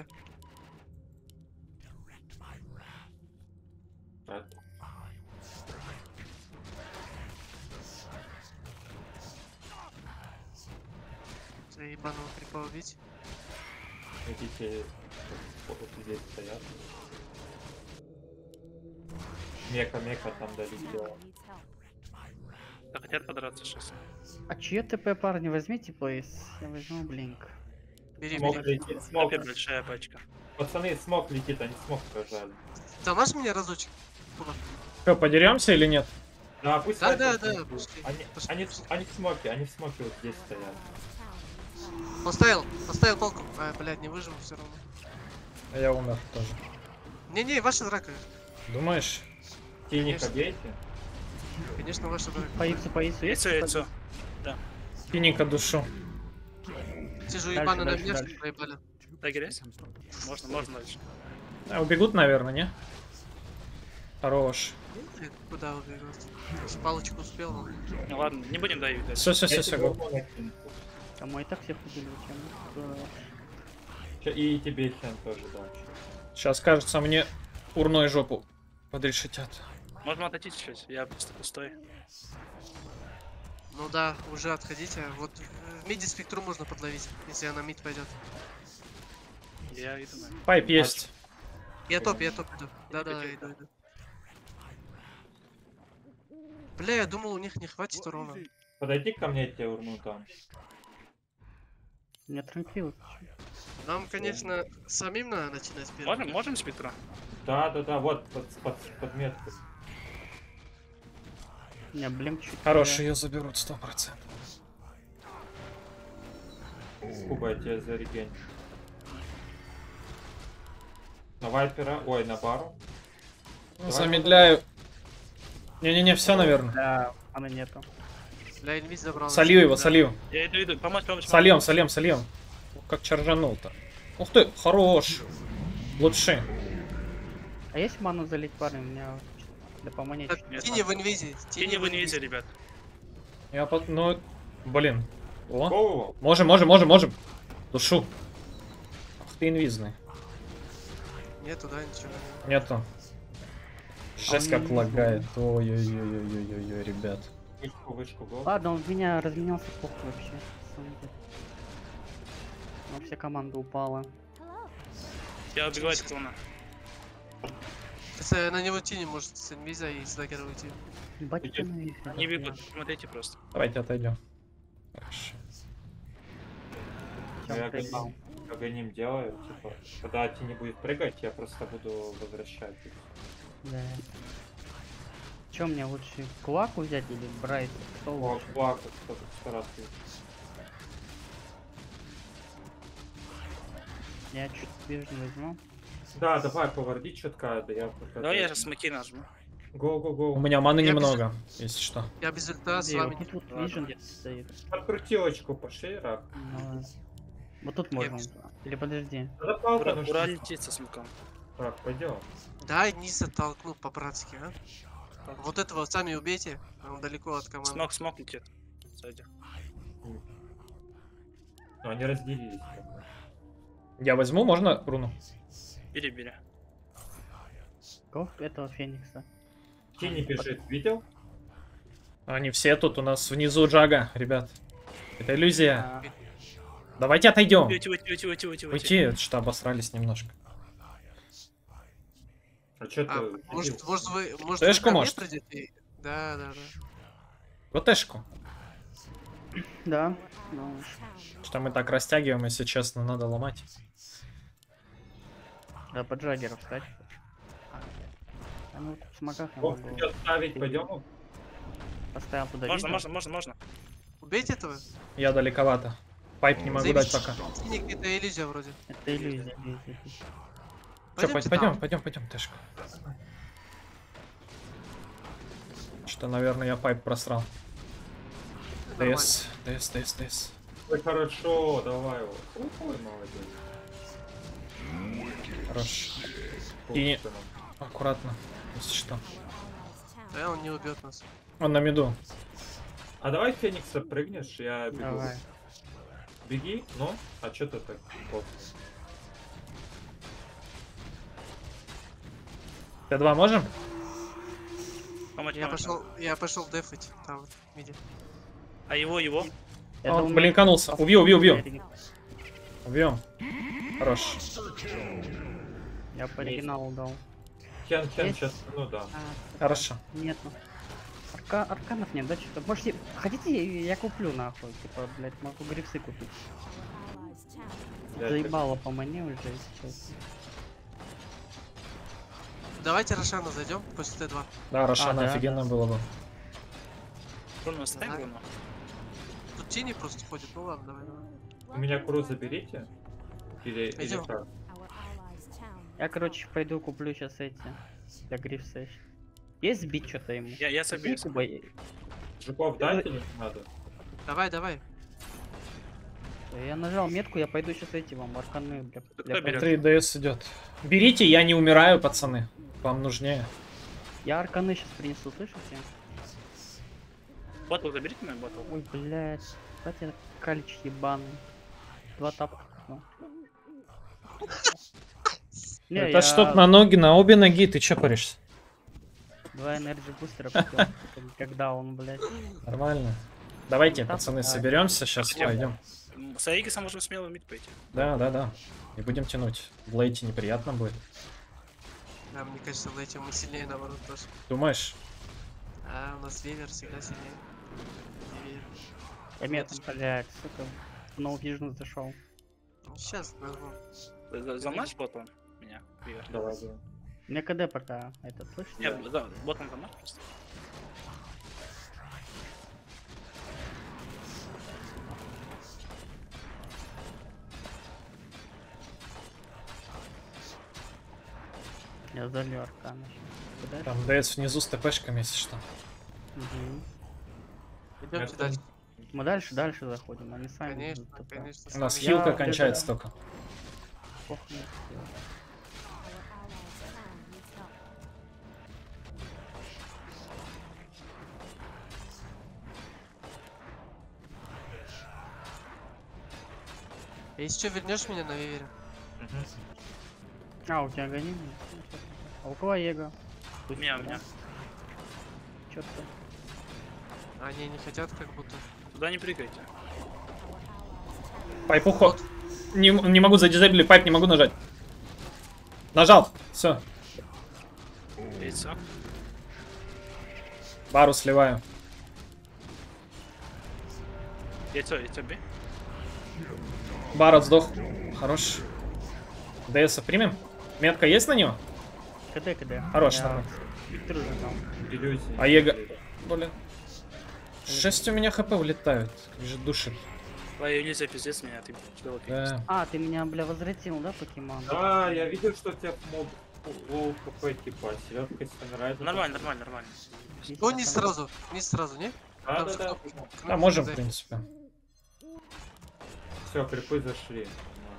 Заебаного крипа убить. Видите, вот здесь стоят. Мека там долетела. Да хотят подраться сейчас. А чье ТП, парни, возьмите, плейс. Я возьму блинк. Бери. Смог летит, смог. Опять большая пачка. Пацаны, смог летит, они смог прожали. Замажь меня разочек. Куба. Что, подеремся или нет? Да, пусть Да, это- да, пошли. Они в смоке вот здесь стоят. Поставил палку. А, блядь, не выживу все равно. А я умер тоже. Не, ваша драка. Думаешь? Тиника Конечно. бейте. Конечно, ваша драка. По яйцу есть? Яйцо. Финика душу. Сижу Дальше, ебаный на дальше, меня, дальше. проебали. Даггер есть? Можно дальше. А, убегут, наверное, не? Хорош. Куда убегут? С палочку успел. но- Ну ладно, не будем давить дальше. Все, Я го. тебе накину. А мы и так всех убили, чем? И тебе Хен тоже дальше. Сейчас, кажется, мне урной жопу подрешетят. Можно отойти чуть-чуть, я просто пустой. Ну да, уже отходите. Вот в миде спектру можно подловить, если она мид пойдет. Я иду на. Пайп есть. Я топ иду. Да, иду. Бля, я думал, у них не хватит урона. Подойди ко мне, я тебе урну там. У меня транквил. Нам, конечно, самим надо начинать первым. Можем спектра? Да, вот, под меткой. У меня блинк чуть. Хороший, ее заберут 100%. Куба, я тебе зарегень. На вайпера, ой, на бару. Давай, Замедляю. Не-не-не, все, наверное. Да, она нету. Бля, инвиз забрал. Солью его, Да. солью. Я иду, помочь. Сольем. Как чаржанул-то. Ух ты, хорош. Лучше. А есть ману залить, парни? У меня для поманить. Тини в инвизе. Тени в инвизе, ребят. Ну, блин. О, Гоу! можем. Душу. Ах ты инвизный. Нету, да, ничего. Нету. Жесть как лагает. Ой-ой-ой-ой-ой-ой, ребят. Вышку, гоу. Ладно, он в меня разменялся похуй вообще. на самом деле. Ну, вся команда упала. Я убегаю от клона. Если на него тени может с инвиза и с даггера уйти. Ебать, Иди. ты навис, Не ребят, бегут, смотрите просто. Давайте отойдем. Хорошо. я Я проебал. агоним делаю, типа, когда ти не будет прыгать, я просто буду возвращать. Да. Че мне лучше, кулаку взять или брать? Что О, лучше? плакать, кто-то стараться. Я чуть ближе возьму. Да, давай, поварди чутка, да я пока... Давай я смоки нажму. У Гоу-гоу-гоу. меня маны Я немного, если что. Я без ульта с Где? вами. Вот тут вот Ладно. вижен где-то стоит. Подкрутилочку пошли, рак. Ну, вот тут можно. Или подожди. Надо палка Ура нужна. летит со смоком. Рак, пойдем. Дай низ оттолкну по-братски, а. Вот этого сами убейте, он далеко от команды. Смок летит. Сзади. Ну, они разделились. Я возьму, можно руну? Бери. Кого этого феникса? Тени бежит, видел? Они все тут у нас внизу Джага, ребят. Это иллюзия. А, Давайте отойдем. Уйти. Уйти, что обосрались немножко. А чё А, ты? может вы Тэшку ко мне может? придете? Да. ГТшку. да. Ну, Что мы так растягиваем, если честно, надо ломать. да, под Джаггера встать. А ну, в смоках я О, могу. идёт ставить, пойдем? Поставил туда Можно. Убейте этого. Я далековато. Пайп не могу дать Заебись. пока. Тиник это иллюзия вроде. Это иллюзия. Че, там. пойдем, Тэшку. Что, наверное, я пайп просрал. Нормально. ДС. Ой, хорошо, давай его. Ой, молодец. Хорош. И аккуратно, если что. Да, он не убьет нас. Он на миду. А давай Феникса прыгнешь, я бегу. Давай. Беги, ну, а чё ты так? Вот. Т2 можем? Помочь. Я пошел дефать. Там вот, миди. А его? Я Он думаю, блинканулся. Убью. Убьем. Хорош. Я по оригиналу дал. Кен, Есть? сейчас, ну да. А, Хорошо. нету. Арканов нет, да, что-то? Можете... Хотите, я куплю, нахуй. Типа, блядь, могу грифсы купить. Я Заебало по мане уже сейчас. Давайте Рошана зайдем после Т2. Да, Рошана да, офигенно было бы. Руну оставь, Ага. Руну. Тут тени просто ходит. Ну ладно, давай. У меня куру заберите. Или Пойдём. как? Я, короче, пойду куплю сейчас эти. Для грифса. Есть сбить что-то ему? Я собью. Куба, Жуков дать или не надо? Давай. я нажал метку, я пойду сейчас эти вам арканы для Кто берет? 3 ДС идет. Берите, я не умираю, пацаны. Вам нужнее. Я арканы сейчас принесу, слышите? Батл заберите мой батл. Ой, блядь. Кстати, калич ебаный. 2 тапка. ну. Не, Это я что-то на ноги, на обе ноги, ты че паришься? 2 энерджи бустера купил. Когда он, блядь. Нормально. Давайте, Так, пацаны, давай. соберемся, сейчас Хотя бы. пойдем. С Аигисом можем смело мид пойти. Да. Не будем тянуть. В лейте неприятно будет. Да, мне кажется, в лейте мы сильнее наоборот тоже. Думаешь? А у нас вевер всегда сильнее. Не верю. Я метом, блядь, сука. В No Vision зашел. Сейчас нажму. За матч ботом меня, Игорь? Давай, давай. У меня КД пока, это слышишь? Нет, да, ботом за матч просто. Я залью аркана. Куда? Там ДС внизу с ТПшками, если что. Мгм. Идемте Это- дальше. Мы дальше заходим, они сами. Конечно, будут ТП. конечно. У нас сами. хилка Я- кончается только. Похуй на это дело. А если что, вернешь меня на вивере? А, у тебя гоним? А у кого Его? У меня. Чё-то. Они не хотят как будто. Туда не прыгайте. Пайп уход. Не могу задизейблить, пайп не могу нажать. Нажал. Все. Яйцо. Бару сливаю. Яйцо бей. Бару сдох. Хорош. ДС примем? Метка есть на него? КД. Хорош, Я нормально. Виктор уже там. Иллюзии. А Его... Блин. 6 у меня хп улетают. Как же душит. Твоя иллюзия пиздец меня, ты чего ты? Да. А, ты меня, бля, возвратил, да, покемон? Да, я видел, что у тебя моб лоу хп, типа, селедка нравится. Нормально. Ну не сразу, не? Да, Там да, же да. кнопка. Да, можем, в Кнопка принципе. Все, крипы зашли.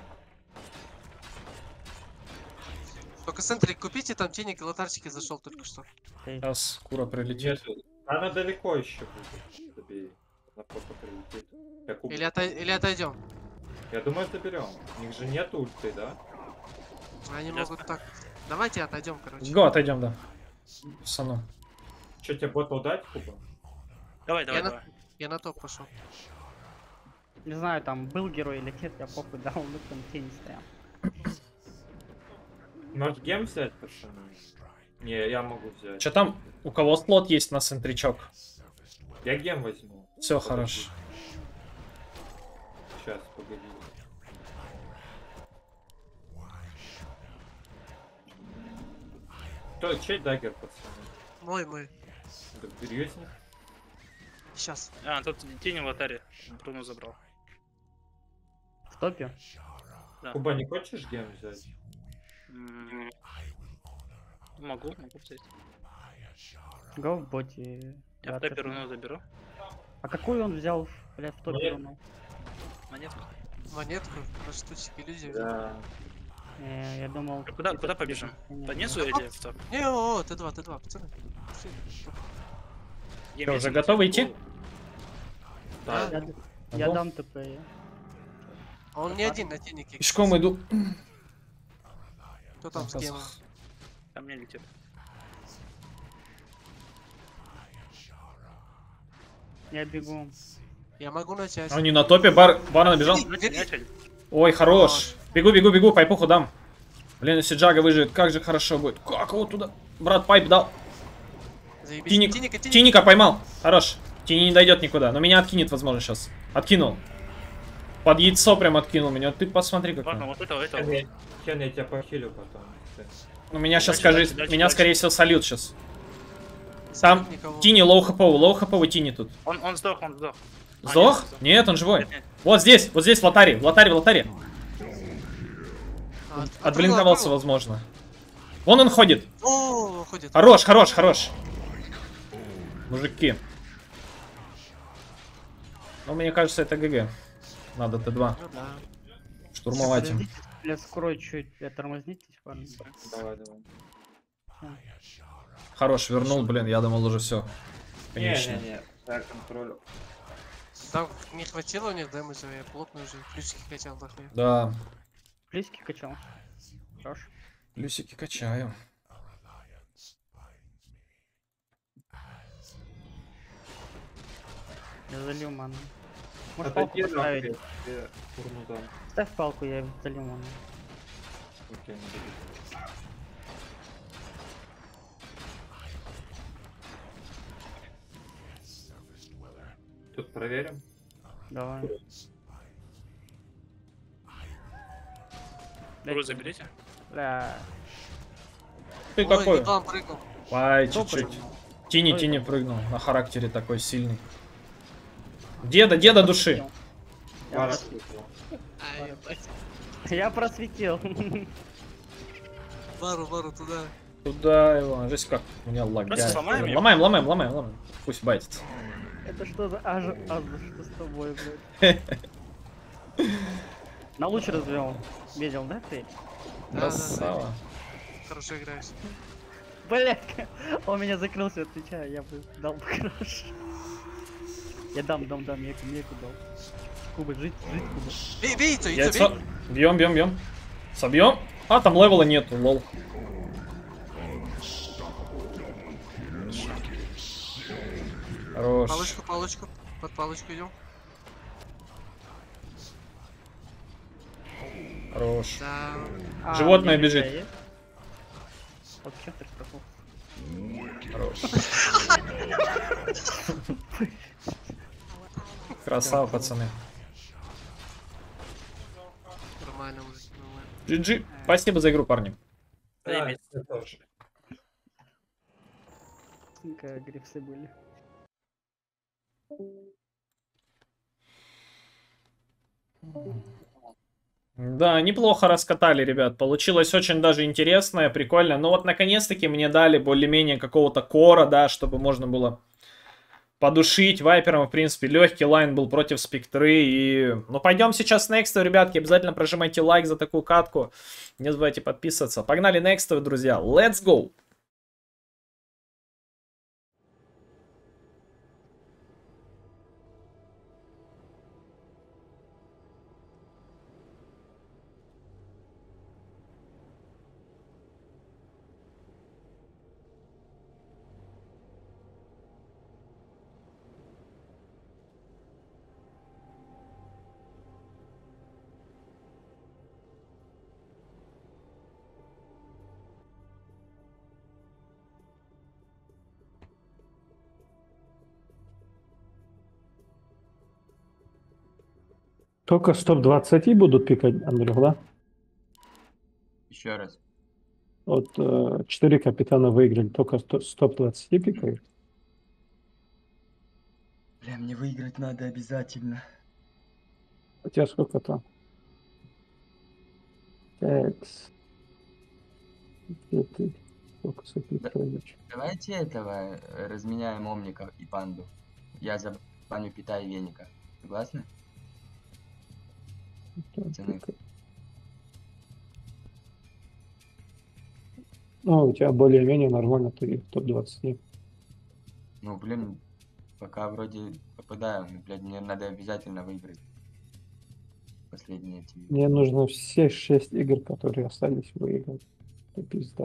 Только центрик купите, там тенник и лотарчики зашел только что. Сейчас кура прилетит. Нет, она далеко еще будет. Забей. На фото прилетит. Я куплю. Или отойдем. Я думаю, заберем. У них же нет ульты, да? Они могут так. Давайте отойдем, короче. Го, отойдем, да. Сану. Че, тебе ботл дать, Куба? Давай. Я на топ пошел. Не знаю, там был герой или нет, я похуй дал, ну там тень стоял. Может гем взять, пацаны? Не, я могу взять. Че там? У кого слот есть на центричок? Я гем возьму. Все, хорошо. Сейчас, погоди. Кто, чей даггер, пацаны? Мой. Это серьезно? Сейчас. А, тут тень в лотаре. Бруно забрал. В топе? Да. Куба, не хочешь гем взять? Могу взять. Го в боте. Я в топе руну заберу. А какую он взял, блядь, в топе Монет. руну? Монетку. Монетку, штучек иллюзий. Да. Я думал... Куда типа, побежим? нет, По нет. низу или в топ? Не, Т2, пацаны. Пошли. Ты уже готовы идти? Да. Я Ого. дам ТП. А он не один на теннике. Пешком иду. Кто там с гемом? Ко мне летит. Я бегу. Я могу начать. Они на топе, бар набежал. Начали. Ой, хорош. Бегу, пайпуху дам. Блин, если Джага выживет, как же хорошо будет. Как его туда? Брат, пайп дал. Заебись. Тиника Тиника. поймал. Хорош. Тини не дойдет никуда. Но меня откинет, возможно, сейчас. Откинул. Под яйцо прям откинул меня. Ты посмотри, как Ладно, он. вот этого. Кен, я тебя похилю потом. У меня сейчас, Дальше, скажи, дальше, меня, дальше. скорее всего, сольют сейчас. Там Никого. Тини лоу-хэповый Тини тут. Он сдох. Сдох? нет, Нет, он живой. Нет. Вот здесь, в лотаре. В лотаре. А, Отблинковался, открыл. возможно. Вон он ходит. О, ходит. Хорош. Мужики. Ну, мне кажется, это ГГ. Надо Т2 Ну да. штурмовать им. Подождите, блядь, скоро чуть тормознитесь, парни. Давай. Хорош, вернул, блин, я думал уже все. Конечно. Не, я контролю. Там не хватило у них дэмэджа, я плотно уже ключики хотел дохуя. Да, Плюсики качал. Хорош. плюсики качаю. Я залью ману. Может палку Отойди, поставить? нахуй, я урну дам. Ставь палку, я залью ману. Окей, не буду. Тут проверим. Давай. Ру заберите. Бля. Ты Ой, какой? не к вам прыгнул. Ай, Кто чуть-чуть. прыгнул? Тини, Ой, Тини там. прыгнул. На характере такой сильный. Деда души. Вара. Ай, ебать. Я просветил. Вару туда. Туда его. Жесть как у меня лагает. Просто сломаем его. Ломаем. Пусть байтится. Это что за аж, что с тобой, блядь? На луч развел. Видел, да ты? Красава. Хорошо играешь. Блядь, он меня закрылся, отвечаю, я бы дал бы краш. Я дам, Меку дал. Куба, жить, Куба. Бей, яйцо, Яйцо. бей. Бьем. Собьем. А, там левела нету, лол. Хорош. Палочку. Под палочку идем. Хорош. Да. Животное у меня бежит. меча есть? Вот чё ты прошел? Хорош. Красава, пацаны. Нормально уже. Нормально. GG. Спасибо за игру, парни. Да, я тоже. Грифсы были. Да, неплохо раскатали, ребят. Получилось очень даже интересно, прикольно. Но вот наконец-таки мне дали более-менее какого-то кора, да, чтобы можно было подушить вайпером. В принципе, легкий лайн был против спектры. И... Ну, пойдем сейчас next, ребятки. Обязательно прожимайте лайк за такую катку. Не забывайте подписываться. Погнали next, друзья. Let's go! Только с топ-20 будут пикать, Андрюх, да? Еще раз. Вот 4 капитана выиграли, только с топ-20 пикают. Бля, мне выиграть надо обязательно. У тебя сколько там? Такс. Где ты? Сколько сопикаешь? Давайте этого разменяем Омника и Панду. Я забаню Пита и Веника. Согласны? Пацаны. Ну, у тебя более-менее нормально, ты в топ-20. Ну, блин, пока вроде попадаю, но, блядь, мне надо обязательно выиграть. Последние эти. Мне нужно все 6 игр, которые остались, выиграть. Это пизда.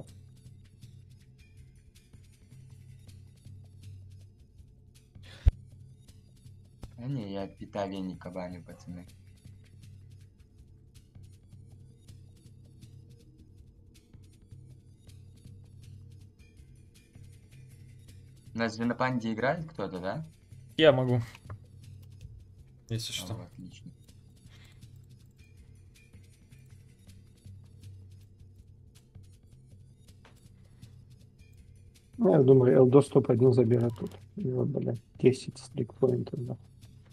А не, я Пита Веника баню, пацаны. У нас же на Панде играет кто-то, да? Я могу. Если О, что. отлично. Ну, я думаю, Элдос топ-1 заберет тут. У него, блядь, 10 стрикпоинтов, да.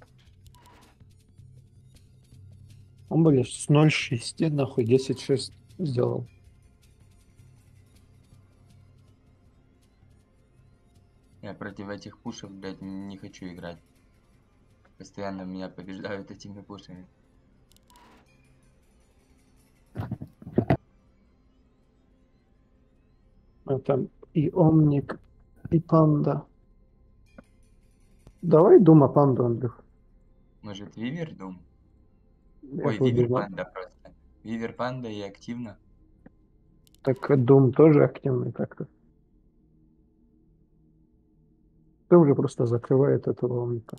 Он, блядь, с 0.6 нахуй 10-6 сделал. Я против этих пушев, блядь, не хочу играть. Постоянно меня побеждают этими пушами. А там и Омник, и Панда. Давай Дума Панду, Андрюх. Может, Вивер Дум? Я Ой, тут Вивер думаю. Панда просто. Вивер Панда и активно. Так Дум тоже активный как-то. Ты уже просто закрывает этого Омника.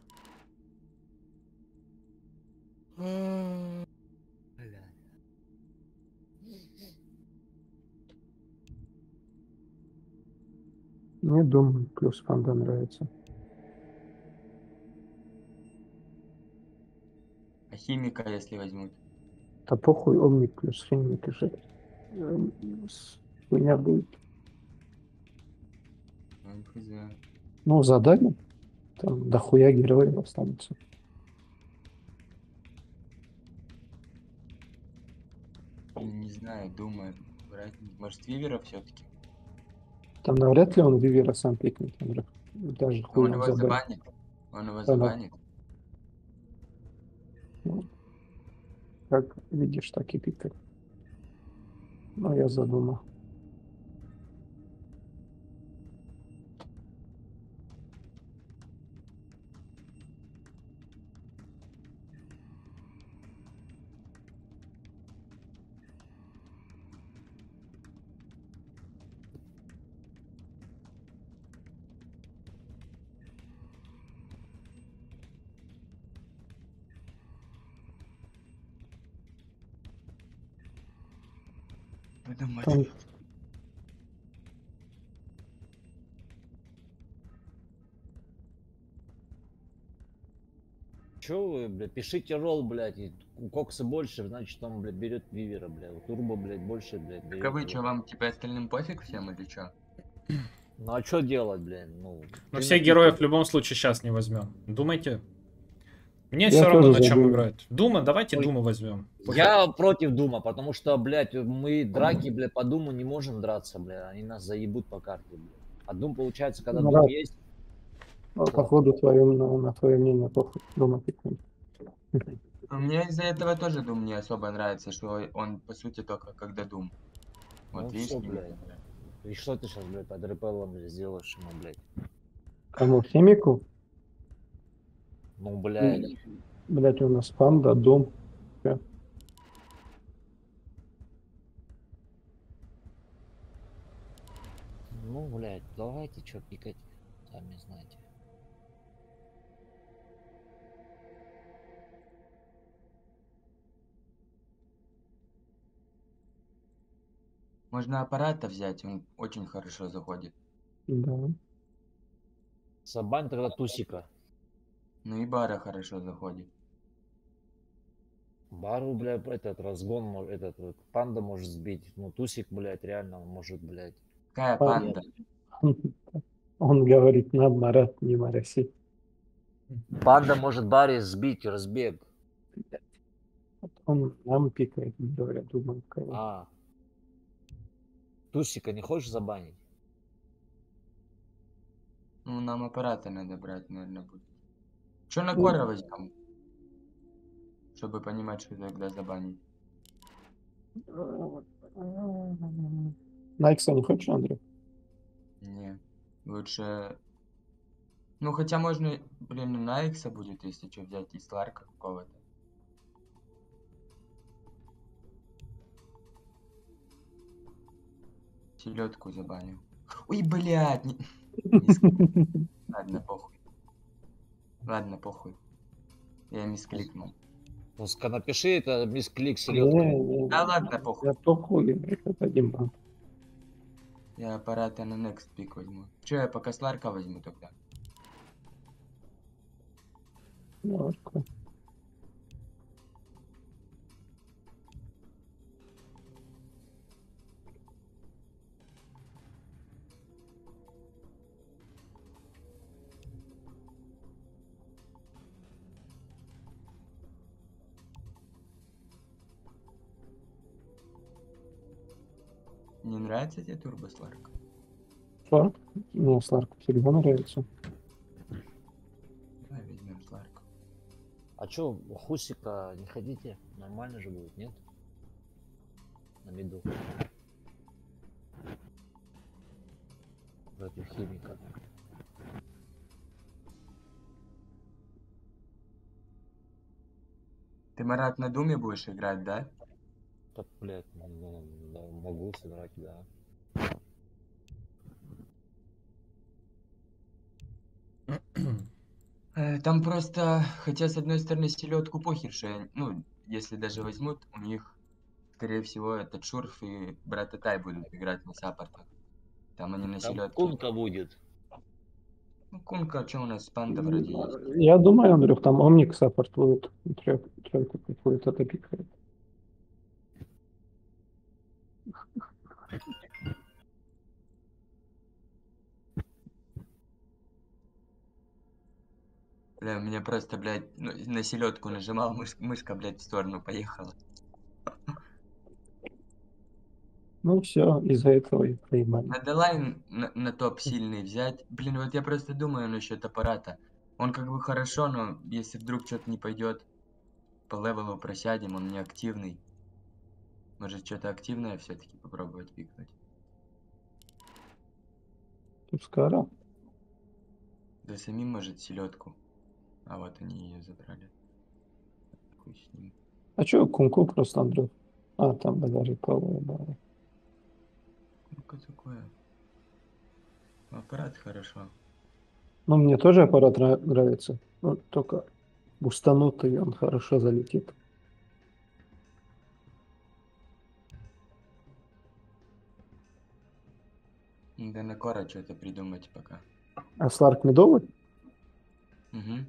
Мне Дум плюс Панда нравится. А химика, если возьмут? Да похуй, омник плюс химик же. Хуйня будет. Ну, хз. Ну, задание. Там дохуя героев останется. Ну, не знаю, думаю. Брать, может, Вивера все-таки? Там навряд ли он Вивера сам пикнет, Андрей. Даже хуй Он он его забанит. забанит. Он его Да, да. забанит. Ну, как видишь, так и пикает. Ну, я задумал. Подумать. Там Чё вы, блядь, пишите ролл, блядь, и у Кокса больше, значит он, блядь, берет Вивера, блядь. У Турбо, блядь, больше, блядь, берет. Каковы, что, вам, типа, остальным пофиг всем или что? Ну а что делать, блядь? Ну, Но ты всех напиши. героев в любом случае сейчас не возьмем. Думайте. Мне Я все равно тоже на чем задумал. играть. Дума, давайте Ой. Думу возьмем. Я против Дума, потому что, блядь, мы драки, блядь, по Думу не можем драться, блядь. Они нас заебут по карте, блядь. А Дум, получается, когда Дум Марат, есть, ну, походу, на твое мнение, похуй. Дома пикнет. Мне из-за этого тоже Дум не особо нравится, что он, по сути, только когда Дум. Вот ну видишь, все, не- блядь. И что ты сейчас, блядь, под РПЛом сделаешь ему, блядь? Кому химику? Ну, блядь. Блять, у нас панда, дом. Всё. Ну, блядь, давайте что пикать, сами знаете. Можно аппарата взять, он очень хорошо заходит. Да. Сабань тогда Тусика. Ну и Бара хорошо заходит. Бару, блядь, этот разгон, этот вот, панда может сбить. Ну, Тусик, блядь, реально он может, блядь. Какая Панда. панда? Он говорит, нам Марат, не мороси. Панда может Барри сбить, разбег. Он нам пикает, говорят, думаю, кого. А. Тусика не хочешь забанить? Ну, нам аппарата надо брать, наверное, будет. Что на Кора возьмем? Чтобы понимать, что тогда забанить. Найкса не хочешь, Андрей? Не. Лучше... Ну, хотя можно, блин, на Икса будет, если что, взять из Ларка какого-то. Селедку забаню. Ой, блядь! Ладно, похуй. Ладно, похуй. Я мискликнул. Пуска напиши это мисклик селедкой. Да ладно, похуй. Я похуй, это Диман. Я аппарата на next пик возьму. Че, я пока Сларка возьму тогда? Ларка. Не нравится тебе турбо Сларк? Сларк? Мне Сларк всегда нравится. Давай возьмем Сларк. А чё, Хусика не хотите? Нормально же будет, нет? На миду. Против химика. Ты, Марат, на Думе будешь играть, да? Так, блядь, ну, да, могу сыграть, да. Там просто, хотя с одной стороны селедку похер, что, ну, если даже возьмут, у них, скорее всего, этот Шурф и Брататай будут играть на саппортах. Там они на Там селедке. Кунка будет. Ну, Кунка, что у нас панда вроде есть. Я думаю, Андрюх, там Омник саппортует. Тройку какую-то допикает. Бля, у меня просто, блядь, на селедку нажимал, мышка, блядь, в сторону поехала. Ну все, из-за этого и проебали. Надо лайн на топ сильный взять. Блин, вот я просто думаю насчет аппарата. Он как бы хорошо, но если вдруг что-то не пойдет, по левелу просядем, он не активный. Может что-то активное все-таки попробовать пикнуть. Тускара. Да самим может селедку. А вот они ее забрали. Хуй с ним. А чё, Кунку просто, Андрюх? А, там даже полы, да. Ну-ка такое. Аппарат хорошо. Ну, мне тоже аппарат нравится. Ну, только устанутый, он хорошо залетит. Надо на Кора что-то придумать пока. А Сларк медовый? Угу.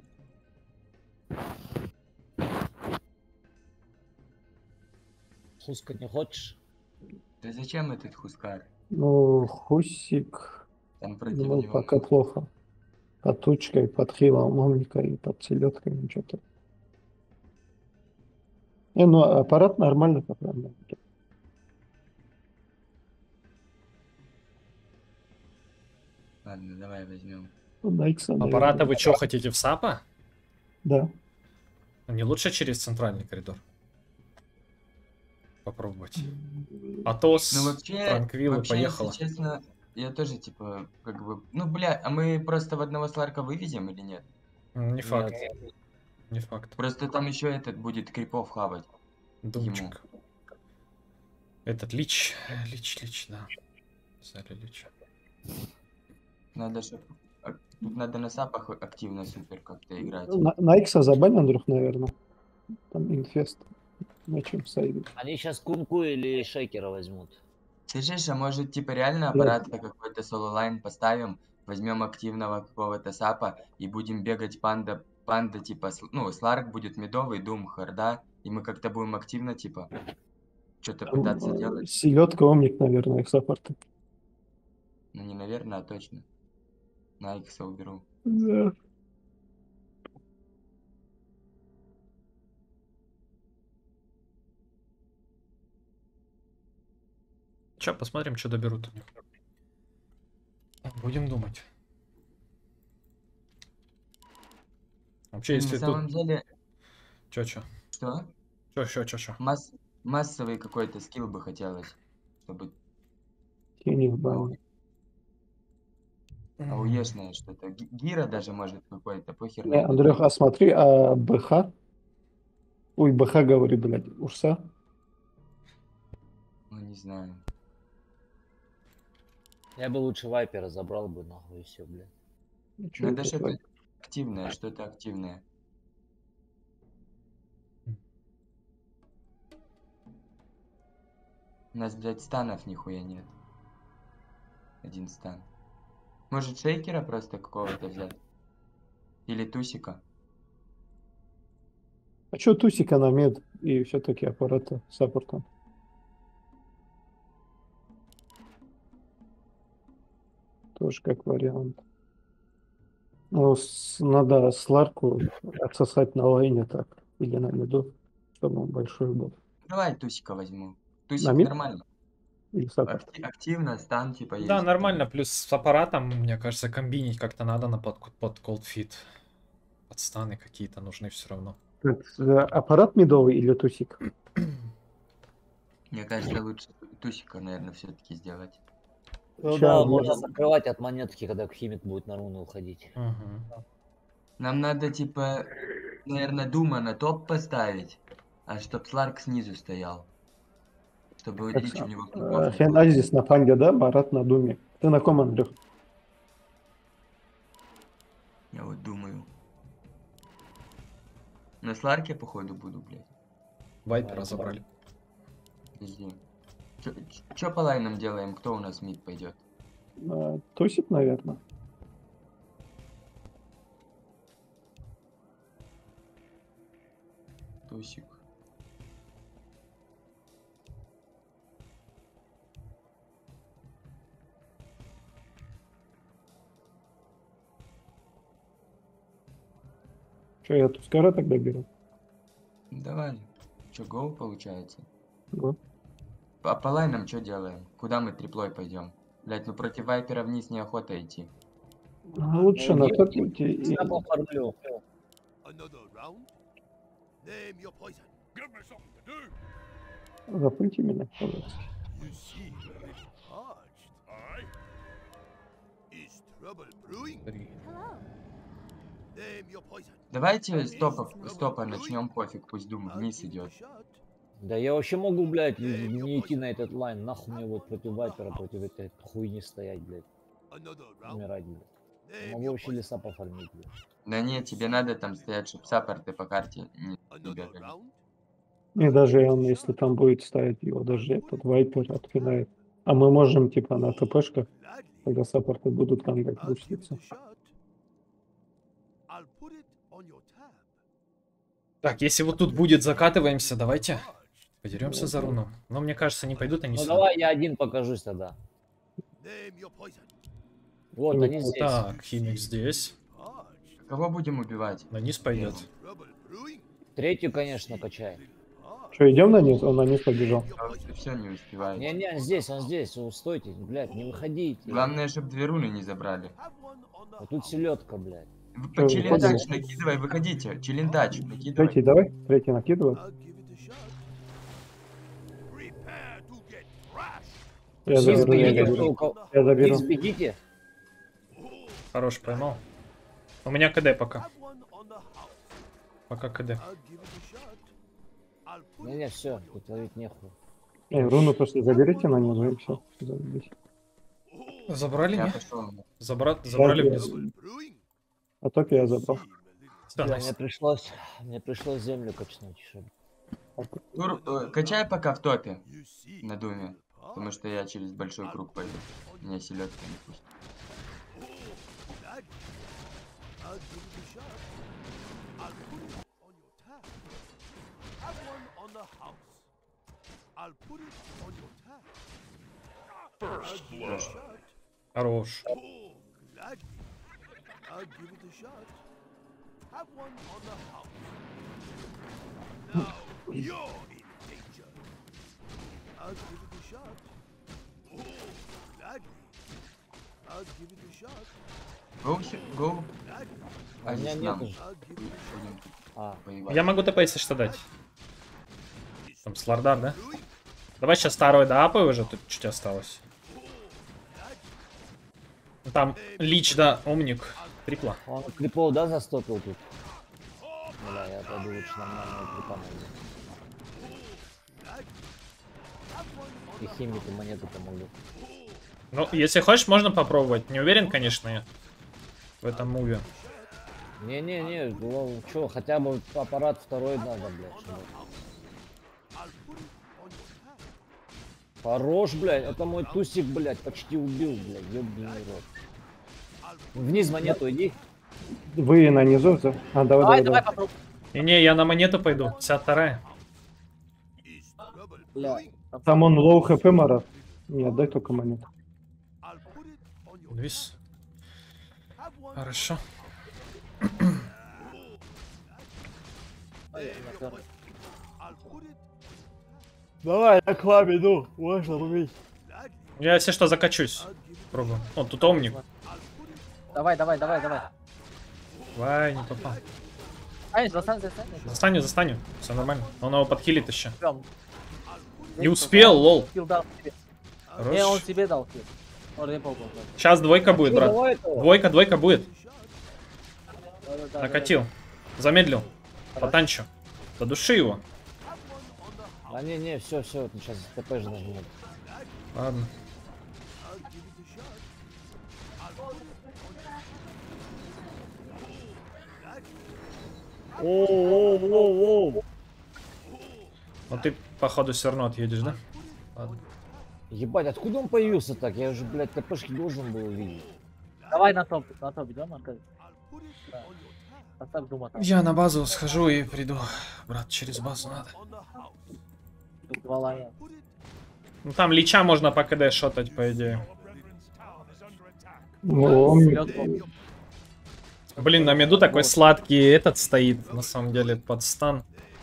Хускать не хочешь? Да зачем этот Хускар? Ну, Хусик, Там против думаю, него... пока плохо. Под тучкой, под хилом Омника и под селедкой, ну, что-то. Не, ну, аппарат нормально, как нормально. Ладно, давай возьмем. Ну, Найкса, наверное. Аппарата вы что, хотите в САПа? Да. Не лучше через центральный коридор? Попробовать. Атос, Ну вообще, Транквилы, вообще, поехала. если честно, я тоже типа, как бы... Ну, бля, а мы просто в одного Сларка вывезем или нет? Не факт. Нет. Не факт. Просто там еще этот будет крипов хавать. Думчик. Этот Лич. Лич, да. Взяли Лич. Надо, чтобы... Тут надо на сапах активно супер как-то играть. Найкса забань, Андрюх, наверное. Там инфест. На чем сойдет. Они сейчас Кунку или Шейкера возьмут. Слышишь, а может типа реально аппарат какой-то соло-лайн поставим, возьмем активного какого-то сапа и будем бегать панда типа, ну, Сларк будет медовый, Дум, Харда, и мы как-то будем активно типа что-то пытаться делать. Селедка, Омник, наверное, их саппорты. Ну не наверное, а точно. На Икса уберу. Да. Че, посмотрим, что доберут. Будем думать. Вообще, если На самом тут... деле... Чё? Что? Массовый какой-то скилл бы хотелось, чтобы... Тени в бане. Ауешное что-то. Гира даже может какой-то, похер. Не, Андрюх, а смотри, а БХ? Ой, БХ, говори, блядь, Урса? Ну, не знаю. Я бы лучше Вайпера забрал бы, нахуй, и все, блядь. Ну, чё Надо это что-то твой? активное, что-то активное. У нас, блядь, станов нихуя нет. Один стан. Может, Шейкера просто какого-то взять? Или Тусика? А чё Тусика на мед и все-таки аппарата саппорта? Тоже как вариант. Ну, надо Сларку отсосать на лайне так. Или на меду, чтобы он большой был. Давай Тусика возьму. На Тусик мид нормально. или саппорт? Активно, стан типа есть. Да, нормально. Плюс с аппаратом, мне кажется, комбинить как-то надо на под cold-fit. Подстаны какие-то нужны все равно. Аппарат медовый или Тусик? Мне кажется, лучше Тусика, наверное, все-таки сделать. Ну Ща, да, вот. можно закрывать от монетки, когда химик будет на руну уходить. Нам надо, типа, наверное, Дума на топ поставить, а чтоб Сларк снизу стоял. Чтобы Лич у него крипов не Хен было. Азис на фанге, да? Марат на Думе. Ты на ком, Андрюх? Я вот думаю. На Сларке, походу, буду, блядь. Вайпера забрали. Подожди. Чё по лайнам делаем? Кто у нас мид пойдет? Тусик, наверное. Тусик. Что, я Тускара тогда беру? Давай. Че, гоу получается? Го. А по лайнам что делаем? Куда мы триплой пойдем? Блять, ну против Вайпера вниз неохота идти. Лучше на топ идти и... Я пофармлю. Запыльте меня, пожалуйста. Давайте стопа начнем, пофиг, пусть Дум вниз идет. Да я вообще могу, блядь, не идти на этот лайн. Нахуй мне вот против Вайпера, против этой хуйни стоять, блядь. Умирать, блядь. Я могу вообще леса пофармить, блядь. Да нет, тебе надо там стоять, чтобы саппорты по карте не бегали. И даже он, если там будет ставить его, даже этот вайпер отпинает. А мы можем, типа, на ТПшках, когда саппорты будут там, как буститься. Так, если вот тут будет закатываемся, давайте подеремся за руну. Но мне кажется, не пойдут они Ну сюда. давай я один покажусь тогда. Вот они здесь. Так, химик здесь. Кого будем убивать? На низ пойдет. Третью, конечно, качай. Что, идем на низ? Он на низ побежал. Все не успевает. Не, он здесь, стойте, блядь, не выходите. Главное, чтобы две руны не забрали. А тут селедка, блядь. По челентач накидывай, выходите. Челентач, накидывай. Третий давай, третий накидывай. Я заберу, я заберу. Я заберу. Бегите. Хорош, поймал. У меня КД пока. Пока КД. Не, все, тут ловить нехуй. Руну просто заберите на него и все. Забрали, Я не? пошел. Забрали внизу. А топ я забрал. Всё, Бля, найс. мне пришлось землю качнуть. Чтобы... Качай пока в топе на думе. Потому что я через большой круг пойду. Меня селедка не пустит. Хорош. Гоу. У меня нету. Я могу ТП, если что, дать. Там Слардар, да? Давай сейчас второй доапай уже, тут чуть осталось. Там Лич, да, Омник, трипла. Он крипов, да, застопил тут? Бля, я пойду лучше нормального крипа найду. И химику монету помогу. Ну, если хочешь, можно попробовать. Не уверен, конечно, я в этом муве. Не, ну чё, хотя бы аппарат второй надо, блядь. Чтобы... Хорош, блядь, это мой тусик, блядь, почти убил, блядь, ёбаный рот. Вниз монету иди. Вы на низу? А, давай. попробуй. И не, я на монету пойду, 52-я. Бля. Там он лоу хп, Марат. Нет, дай только монету. Двис. Хорошо. Давай, я к вам иду, можно рубить. Я, если что, закачусь. Пробую. О, тут Омник. Давай. Вай, не попал. Ай, застань. Застаню. Все нормально. Он его подхилит еще. Прям. Не успел, лол. Килл дал тебе. Хорош. Не, он тебе дал килл. Он не попал. Сейчас двойка будет, Чё, брат. давай этого? Двойка будет. Да. Накатил. Замедлил. Потанчу. Додуши его. А не, все, сейчас ТП же нажмет. Ладно. Оу. Ну ты, походу, все равно отъедешь, да? Ладно. Ебать, откуда он появился так? Я уже, блядь, ТПшки должен был увидеть. Давай на топ, да, Марка? Поставь дума там. Я на базу схожу и приду. Брат, через базу надо. Тут 2 лайна. Ну там лича можно по КД шотать, по идее. Ну, Селёдку. Блин, на миду такой сладкий этот стоит, на самом деле, под стан.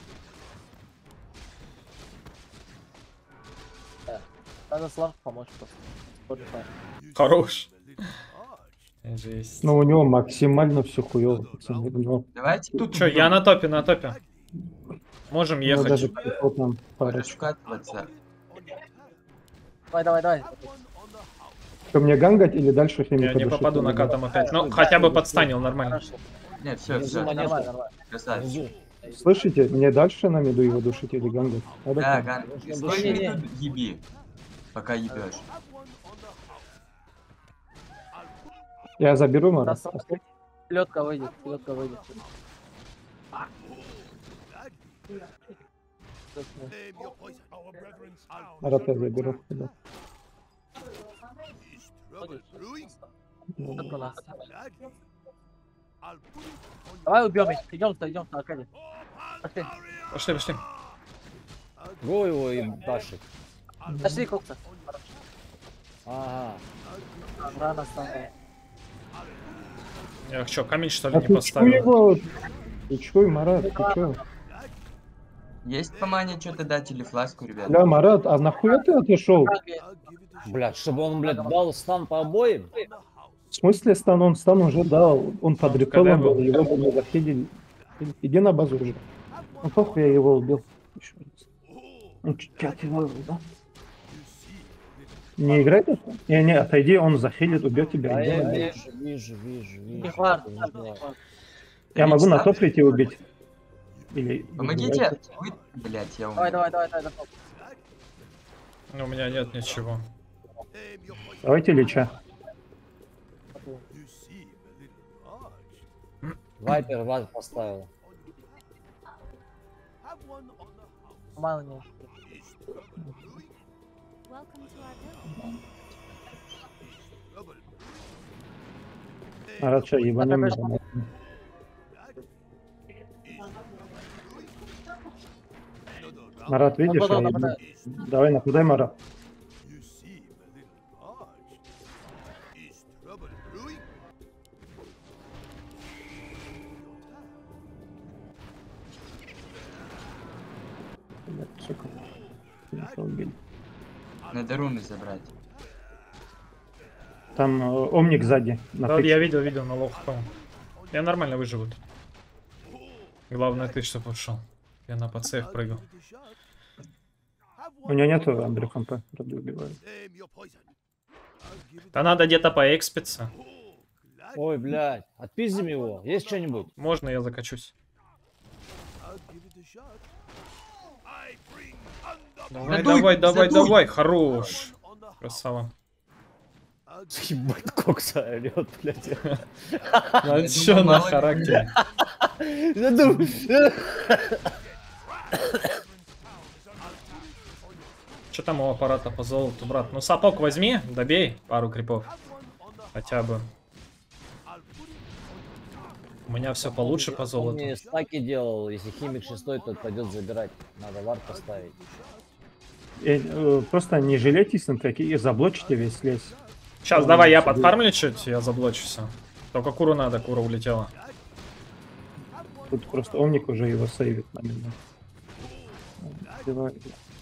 Надо Славку помочь просто. Тоже так. Хорош. Жесть. ну, у него максимально все хуёво, пацаны. У него Давайте тут Чё, я на топе, на топе. Можем у него даже ехать. переход нам парочку. вкатываться. Давай. Что, мне гангать или дальше Я химика не душить? попаду накатом опять. Ну, хотя бы подстанил нормально. Хорошо. Нет, все, Внизу все. монетку. Нормально. Красавчик. Внизу. Слышите, мне дальше на миду его душить или гангать? Надо Да, понять. Ган, Не, стой не, мне тут еби. Пока ебешь. Я заберу Мара. Селёдка выйдет. Марат я заберу. Да. Селёдка у нас. Давай убьем их. Идем на Акаде. Пошли. Пошли. Го его и башит. Пошли, Кокса. Ага. Рано стало. Я чё, камень что ли А не ты чё поставил? его? Ты чё, Марат, ты чё? Есть по мане что-то дать или фласку, ребят? Бля, Марат, а нахуя ты отошел? Блядь, чтобы он, блядь, дал стан по обоим? В смысле стан? Он стан уже дал. Он под Когда репелом был? был, его бы не захилили. Иди на базу уже. Ну похуй, я его убил. Еще раз. Он чуть его убил, да? Не играй тут? Не, отойди, он захилит, убьет тебя. А Иди я на базу. вижу. Не хват. Я могу на топ прийти убить. Или... Помогите! Вы, блять, я умер. Давай. Ну, у меня нет ничего. Давайте леча. Вайпер вас поставил. Мало не. Марат, что, ебанем? Марат, видишь? Нападай, я нападай. ебу. Давай, нападай, Марат. Блядь, сука. Меня убили. Надо руны забрать. Там омник сзади. на Да, фиксе. я видел на лох, по-моему. Я нормально выживу тут. Главное ты, чтобы ушел. Я на ПЦ прыгал. У него нету Андрей ХМП, правда, убивают. Да надо где-то поэкспиться. Ой, блядь, отпиздим его. Есть что-нибудь? Можно я закачусь? Давай, хорош. Красава. Ебать, Кокса орёт, блядь. Ну чё на характере? Чё там у аппарата по золоту, брат? Ну сапог возьми, добей пару крипов. Хотя бы. У меня все получше по Он золоту. мне стаки делал, если химик 6, тот пойдет забирать. Надо вард поставить. Просто не жалейтесь на такие и заблочите весь лес. Сейчас, давай я подфармлю чуть, я заблочу все. Только куру надо, кура улетела. Тут просто омник уже его сейвит на меня. Давай.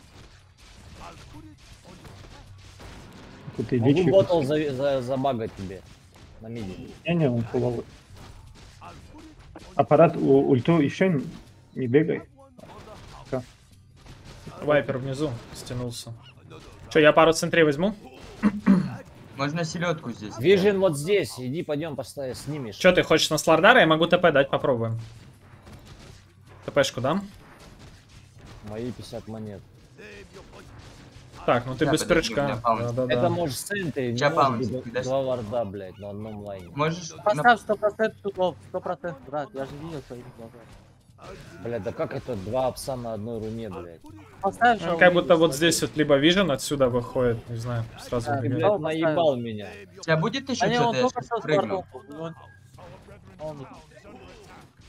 Тут и Могу дичи. ботл забагать тебе на миде. Не, он фуловый. Аппарат ульту еще не бегай. Вайпер внизу стянулся. Че, я пару центрей возьму? Можно селедку здесь. Вижен вот здесь, иди пойдем поставим, снимешь. Че, ты хочешь на Слардара? Я могу ТП дать, попробуем. ТПшку дам? Мои 50 монет. Так, ну ты Да, без подожди, у меня прыжка. паунс. Да. Это может в центре, не Ща может паунс, быть подожди. два варда, блядь, на одном лайне. Можешь... Поставь 100% тутов, 100%, брат, я же видел свои глаза. Блядь, да как это два опса на одной руне, блядь? Поставь, Ну, как будто вот здесь вот либо Vision отсюда выходит, не знаю, сразу Да, Ты, убегает. блядь, поставил. наебал меня. У тебя будет еще А не, он что-то, я только сейчас что прыгну? он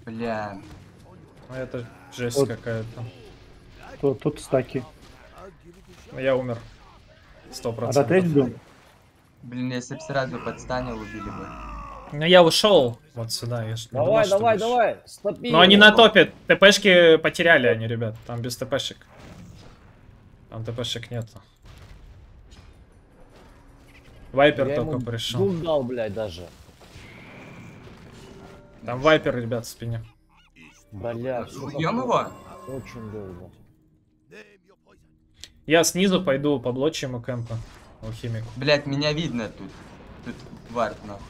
Бля. Ну, это жесть Вот. какая-то. Тут стаки. Я умер. А 100%. дотреть дом? Блин, если бы сразу подстанил, убили бы. Ну я ушел вот сюда. Я ж не думал, Давай, что давай, будешь. давай. Стопи. Но они его. на топе. ТПшки потеряли они, ребят. Там без ТПшек. Там ТПшек нету. Вайпер Я только ему пришел. дум дал, блядь, даже. Там вайпер, ребят, в спине. Бля, всё Убьем такое. его? Очень долго. Я снизу пойду по блочьему кемпу. Алхимик. Блять, меня видно тут. Тут вард, нахуй.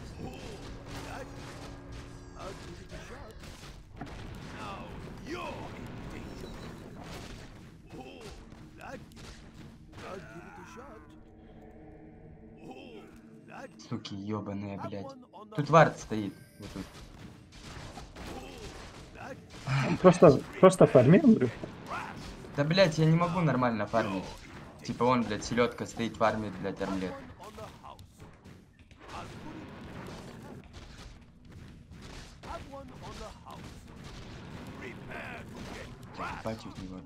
Суки ебаные, блять. Тут вард стоит. Вот тут. Просто фармим, Андрюха. Да, блять, я не могу нормально фармить. Типа он, блядь, селедка стоит, фармит, блядь, омлет. Ебать из него,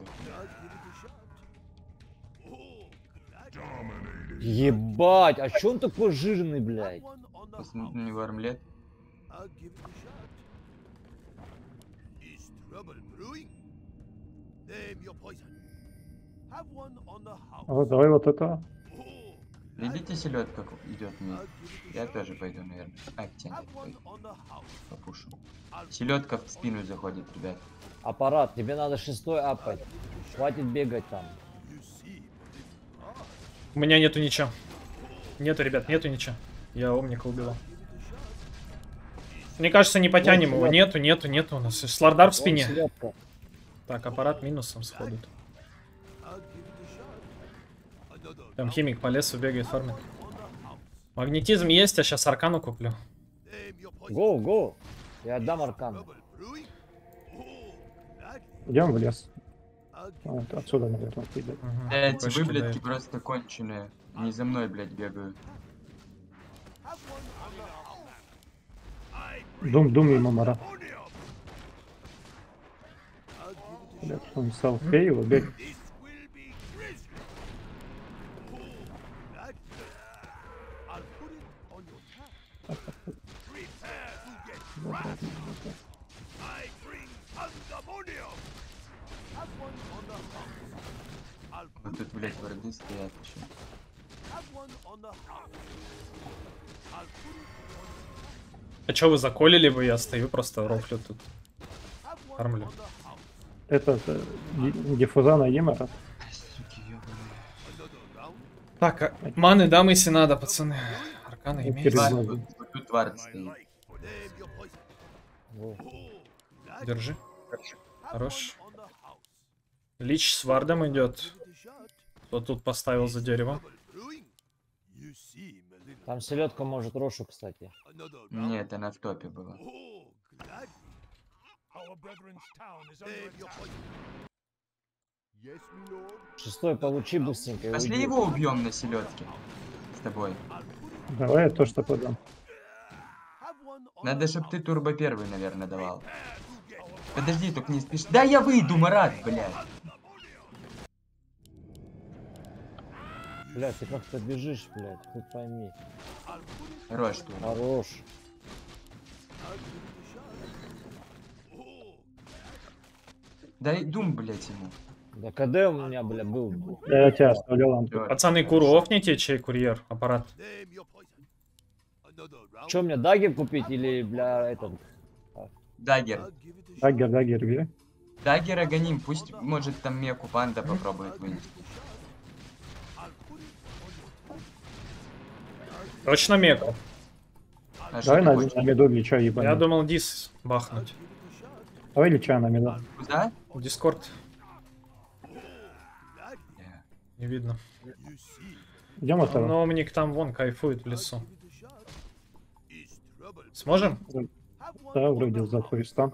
да. Ебать, а чё он такой жирный, блядь? Посмотри на него омлет. Вот, давай вот это. Видите, селедка идет вниз? Я тоже пойду, наверное. А, хотя нет, пойду. Попушу. Селедка в спину заходит, ребят. Аппарат, тебе надо 6-й апать. Хватит бегать там. У меня нету ничего. Нету, ребят, нету ничего. Я омника убила. Мне кажется, не потянем его. Нету у нас. Слардар в спине. Вон селёдка. Так, аппарат минусом сходит. Там химик по лесу бегает, фармит. Магнетизм есть, я сейчас аркану куплю. Гоу, гоу. Я отдам аркан. Идем в лес. Вот, отсюда, наверное, пойдет. Угу, Блять, ТПшки вы, блядь, дают. просто конченые. Не за мной, блядь, бегают. Дум ему мара. Блядь, он стал фею, бег. Вот тут, блядь, вороги стоят еще. А чё вы заколили бы? Я стою просто рофлю тут. Фармлю. Этот диффузана Емара. Суки, ебаные. Так, а маны дам, если надо, пацаны. Аркана Перед имеется. нами. Вот тут вард стоит. Во. Держи. Хорош. Лич с вардом идет. Кто тут поставил за дерево? Там селедка может Рошу, кстати. Нет, она в топе была. Шестой получи быстренько и Пошли уйди. его убьем на селедке. С тобой. Давай я то, что подам. Надо, чтоб ты турбо первый, наверное, давал. Подожди, только не спеши. Да я выйду, Марат, блядь. Блядь, ты как-то бежишь, блядь, ты пойми. Хорош тут. Хорош. Дай дум, блядь, ему. Да КД у меня, бля, был. Я тебя оставлял, Андрюха. Всё. Пацаны, куру офните, чей курьер, аппарат. Че мне, дагер купить или, бля, этот? Дагер. Дагер, бери. Даггера гоним, пусть, может, там меку панда попробует вынести. Точно меку. А что Давай ты на хочешь? меду лича Я ебанем. думал дис бахнуть. Давай лича на меду. Куда? Дискорд. Не видно. Идем от этого. Но омник там вон кайфует в лесу. Сможем? Да, вроде за хуестан.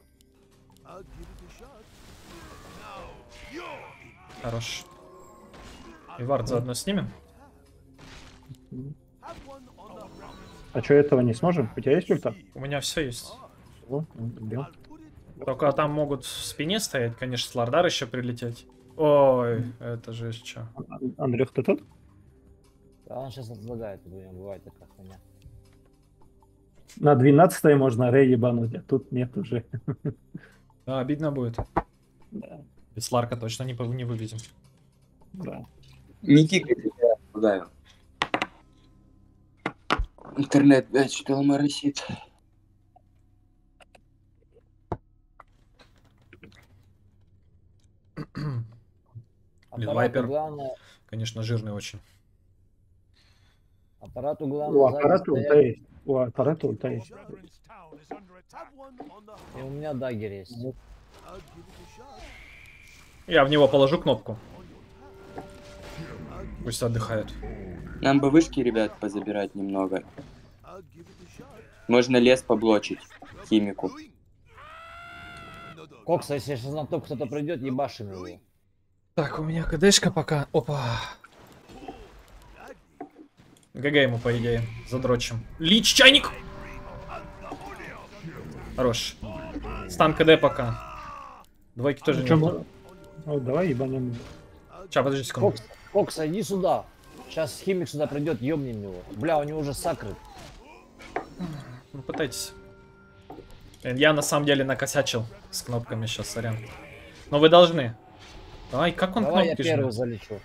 Хорош. И вард заодно снимем? А что, этого не сможем? У тебя есть ульта? У меня все есть. О, убил. Только там могут в спине стоять, конечно, Слардар еще прилететь. Ой, это же что. Андрюх, ты тут? Да он сейчас отлагает, у него бывает такая хуйня. На 12 можно Рэй ебануть, а тут нет уже. Да, обидно будет. Да, Без Сларка точно не вывезем. да. Не тикайте, я пугаю. Интернет, блядь, что моросит. Блин, Аппарату Вайпер, главное, конечно, жирный очень. аппарату У главное сзади аппарата ульта стоять. есть. У аппарата ульта есть. И у меня дагер есть. Я в него положу кнопку. Пусть отдыхает. Нам бы вышки, ребят, позабирать немного. Можно лес поблочить. Химику. Кокса, если сейчас на топ кто-то придет, ебашим его. Так, у меня КДшка пока. Опа. ГГ ему, по идее, задрочим. Лич, чайник! Хорош. Стан КД пока. Двойки тоже Чё, нет. ну, давай ебанем. Сейчас, подожди секунду. Кокса, иди сюда. Сейчас химик сюда придет, ёбнем его. Бля, у него уже сакры. Ну, пытайтесь. Я на самом деле накосячил с кнопками сейчас, сорян. Но вы должны. Ай, как он Давай я кнопки первый жмет? залечу.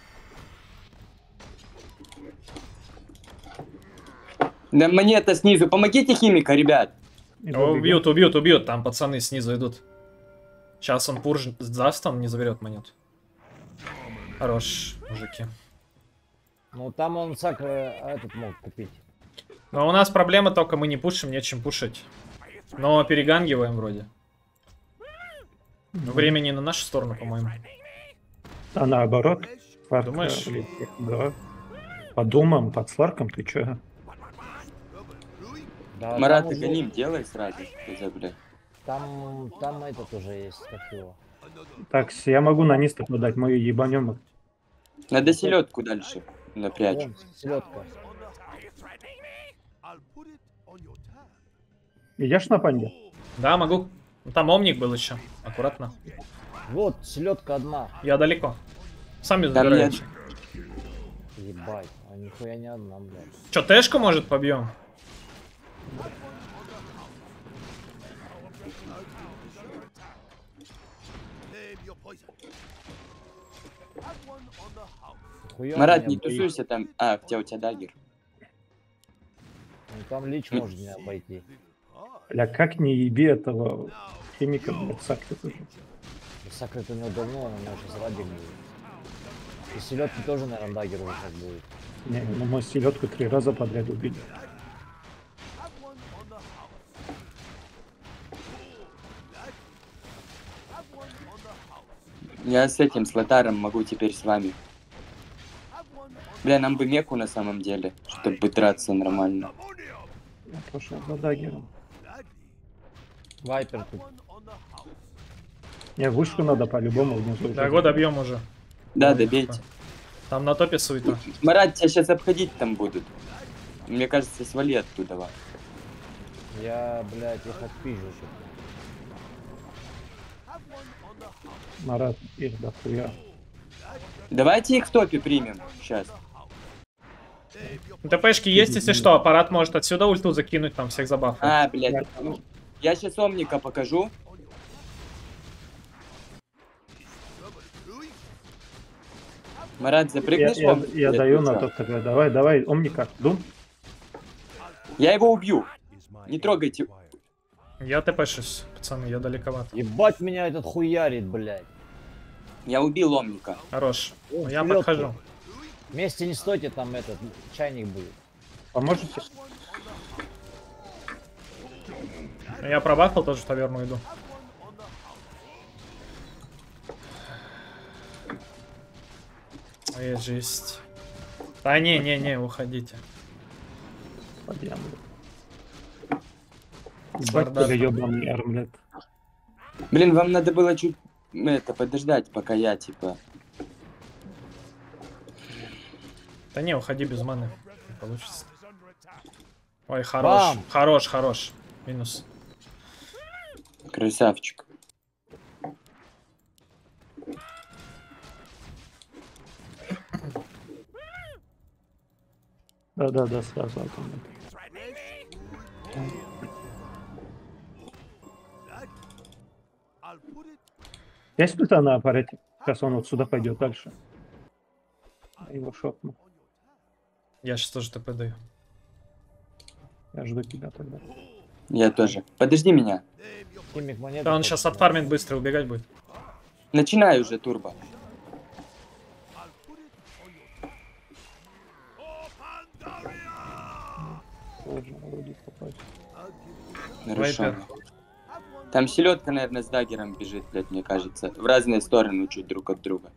Да монета снизу. Помогите химика, ребят. Убьют, убьют, убьют. Там пацаны снизу идут. Сейчас он пурж даст, он не заберет монету. Хорош, мужики. Ну там он сакры этот мог купить. Но у нас проблема только, мы не пушим, нечем пушить. Но перегангиваем вроде. Но времени на нашу сторону, по-моему. А наоборот. Сларк, Думаешь? Да. По думам, под Сларком, ты чё? Да, Марат, там ты уже- гоним, делай сразу. Бля. Там этот уже есть, как его. Так, я могу на низ подать, мы ебанем их. Надо селедку дальше напрячь. Вон, селедка. Идешь на панде? Да, могу. Ну, там омник был еще. Аккуратно. Вот, селедка одна. Я далеко. Сами Там забираете. Ебать, а нихуя не одна, блядь. Че, тэшку может побьем? Нихуя Марат, меня не боится. тусуйся там. А, хотя у тебя дагер. Ну, там лич может меня обойти. Бля, как не еби этого химика, блядь, сакрит уже. Сакрит у него давно, у него сейчас радик будет. И селедки тоже, наверное, дагер уже сейчас будет. Не, ну мы селедку 3 раза подряд убили. Я с этим, с Лотаром могу теперь с вами. Бля, нам бы меку на самом деле, чтобы драться нормально. Я пошел за даггером. Вайпер тут. Не, вышку надо по-любому внизу. Да, год добьем уже. Да, добейте. Там на топе суета. Марат, тебя сейчас обходить там будут. Мне кажется, свали оттуда. Ва. Я, блядь, их отпизжу что-то. Марат, их дохуя. Давайте их в топе примем. Сейчас. ТПшки есть, если что. Аппарат может отсюда ульту закинуть, там всех забафов. А, блядь. Ну, я сейчас омника покажу. Марат, запрыгнешь в омник? Я даю на тот ТП. Давай, давай, омника. Дум. Я его убью. Не трогайте. Я ТПшусь, пацаны, я далековато. Ебать меня этот хуярит, блядь. Я убил омника. Хорош. О, Я селёдку. подхожу. Вместе не стойте, там этот чайник будет. Поможете? Я пробафал, тоже в таверну иду. Ой, жесть. Да не, уходите. Подъем. Бардак. Ебать, ёбаный армлет. Блин, вам надо было чуть подождать, пока я типа. Да не, уходи без маны. Не получится. Ой, хорош. Бам! Хорош. Минус. Красавчик. Да, сразу атомный. Есть кто-то на аппарате? Сейчас он вот сюда пойдет дальше. Его шотну. Я сейчас тоже ТП даю. Я жду тебя тогда. Я тоже. Подожди меня. Химик монеты. Да он сейчас отфармит быстро, убегать будет. Начинаю уже турбо. Тоже вроде попасть. Хорошо. Вайпер. Там селедка, наверное, с даггером бежит, блядь, мне кажется. В разные стороны чуть друг от друга.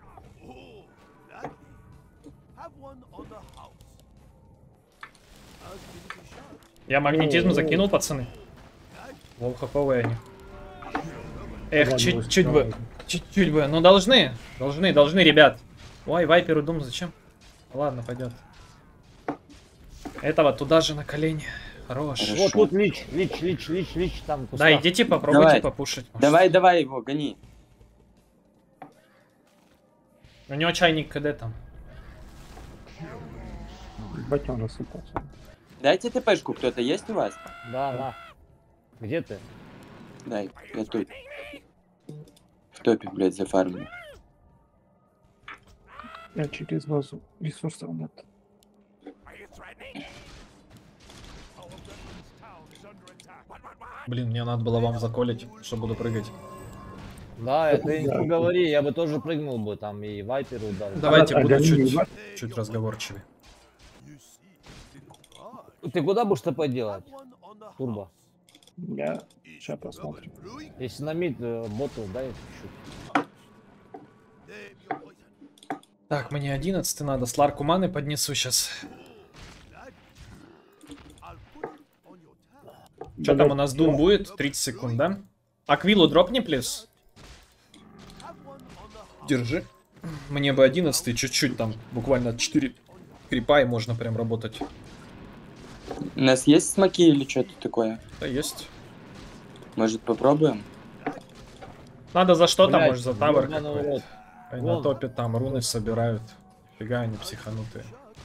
Я магнетизм закинул, пацаны. Лоу-хаповые они. Эх, чуть-чуть бы. Чуть-чуть бы. Ну должны. Должны, ребят. Ой, Вайперу дум зачем? Ладно, пойдет. Этого туда же на колени. Хорош. Вот лич, там куста. Да, идите попробуйте Давай. попушить. может. Давай его, гони. У него чайник КД там. Ебать, он рассыпался. Дайте ТПшку, кто-то есть у вас? Да. Где ты? Дай, я тут. В топе, блядь, зафармлю. Я через базу. Ресурсов нет. Блин, мне надо было вам заколить, что буду прыгать. Да, это не говори, я бы тоже прыгнул бы там и вайперу дал. Давайте А, буду гони, чуть ебать. разговорчивее. Ты куда будешь ТП делать? Турбо. Я сейчас посмотрим. Если на мид боту, дай чуть. Так, мне 11 надо. Сларку маны поднесу сейчас. Что там у нас дум будет? 30 секунд, да? Аквилу дропни, плюс. Держи. Мне бы 11 чуть-чуть там, буквально 4 крипа и можно прям работать. У нас есть смоки или что-то такое? Да, есть. Может, попробуем? Надо за что там, Блядь, может, за тавер ёбаный какой-то. урод. Ай, на Вон. топе там руны собирают. Фига они психанутые.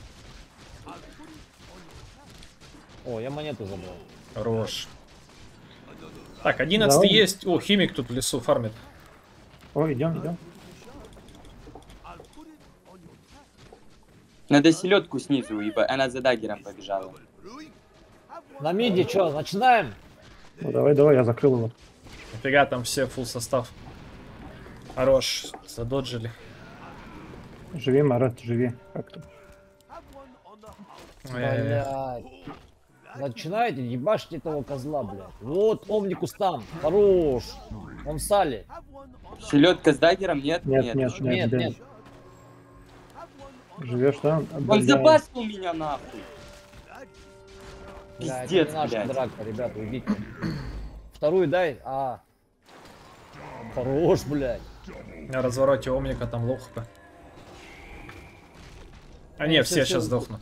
О, я монету забрал. Хорош. Так, 11 Да. есть. О, химик тут в лесу фармит. Ой, идем. Надо селедку снизу, ибо она за даггером побежала. На миде что, начинаем? Ну, давай, я закрыл его. Нафига там все фулл состав. Хорош, задоджили. Живи, Марат, живи. Как там? Блядь. Начинаете, ебашьте этого козла, блядь. Вот, Омникус там, хорош. Он в сале. Селедка с даггером? Нет. Нет. Живешь там? Он забастил меня нахуй. Блядь, Пиздец, это не наша блядь. драка, ребята, уйдите. Вторую дай, Хорош, блядь. На развороте Омника там лохка. А не, все сейчас сдохнут.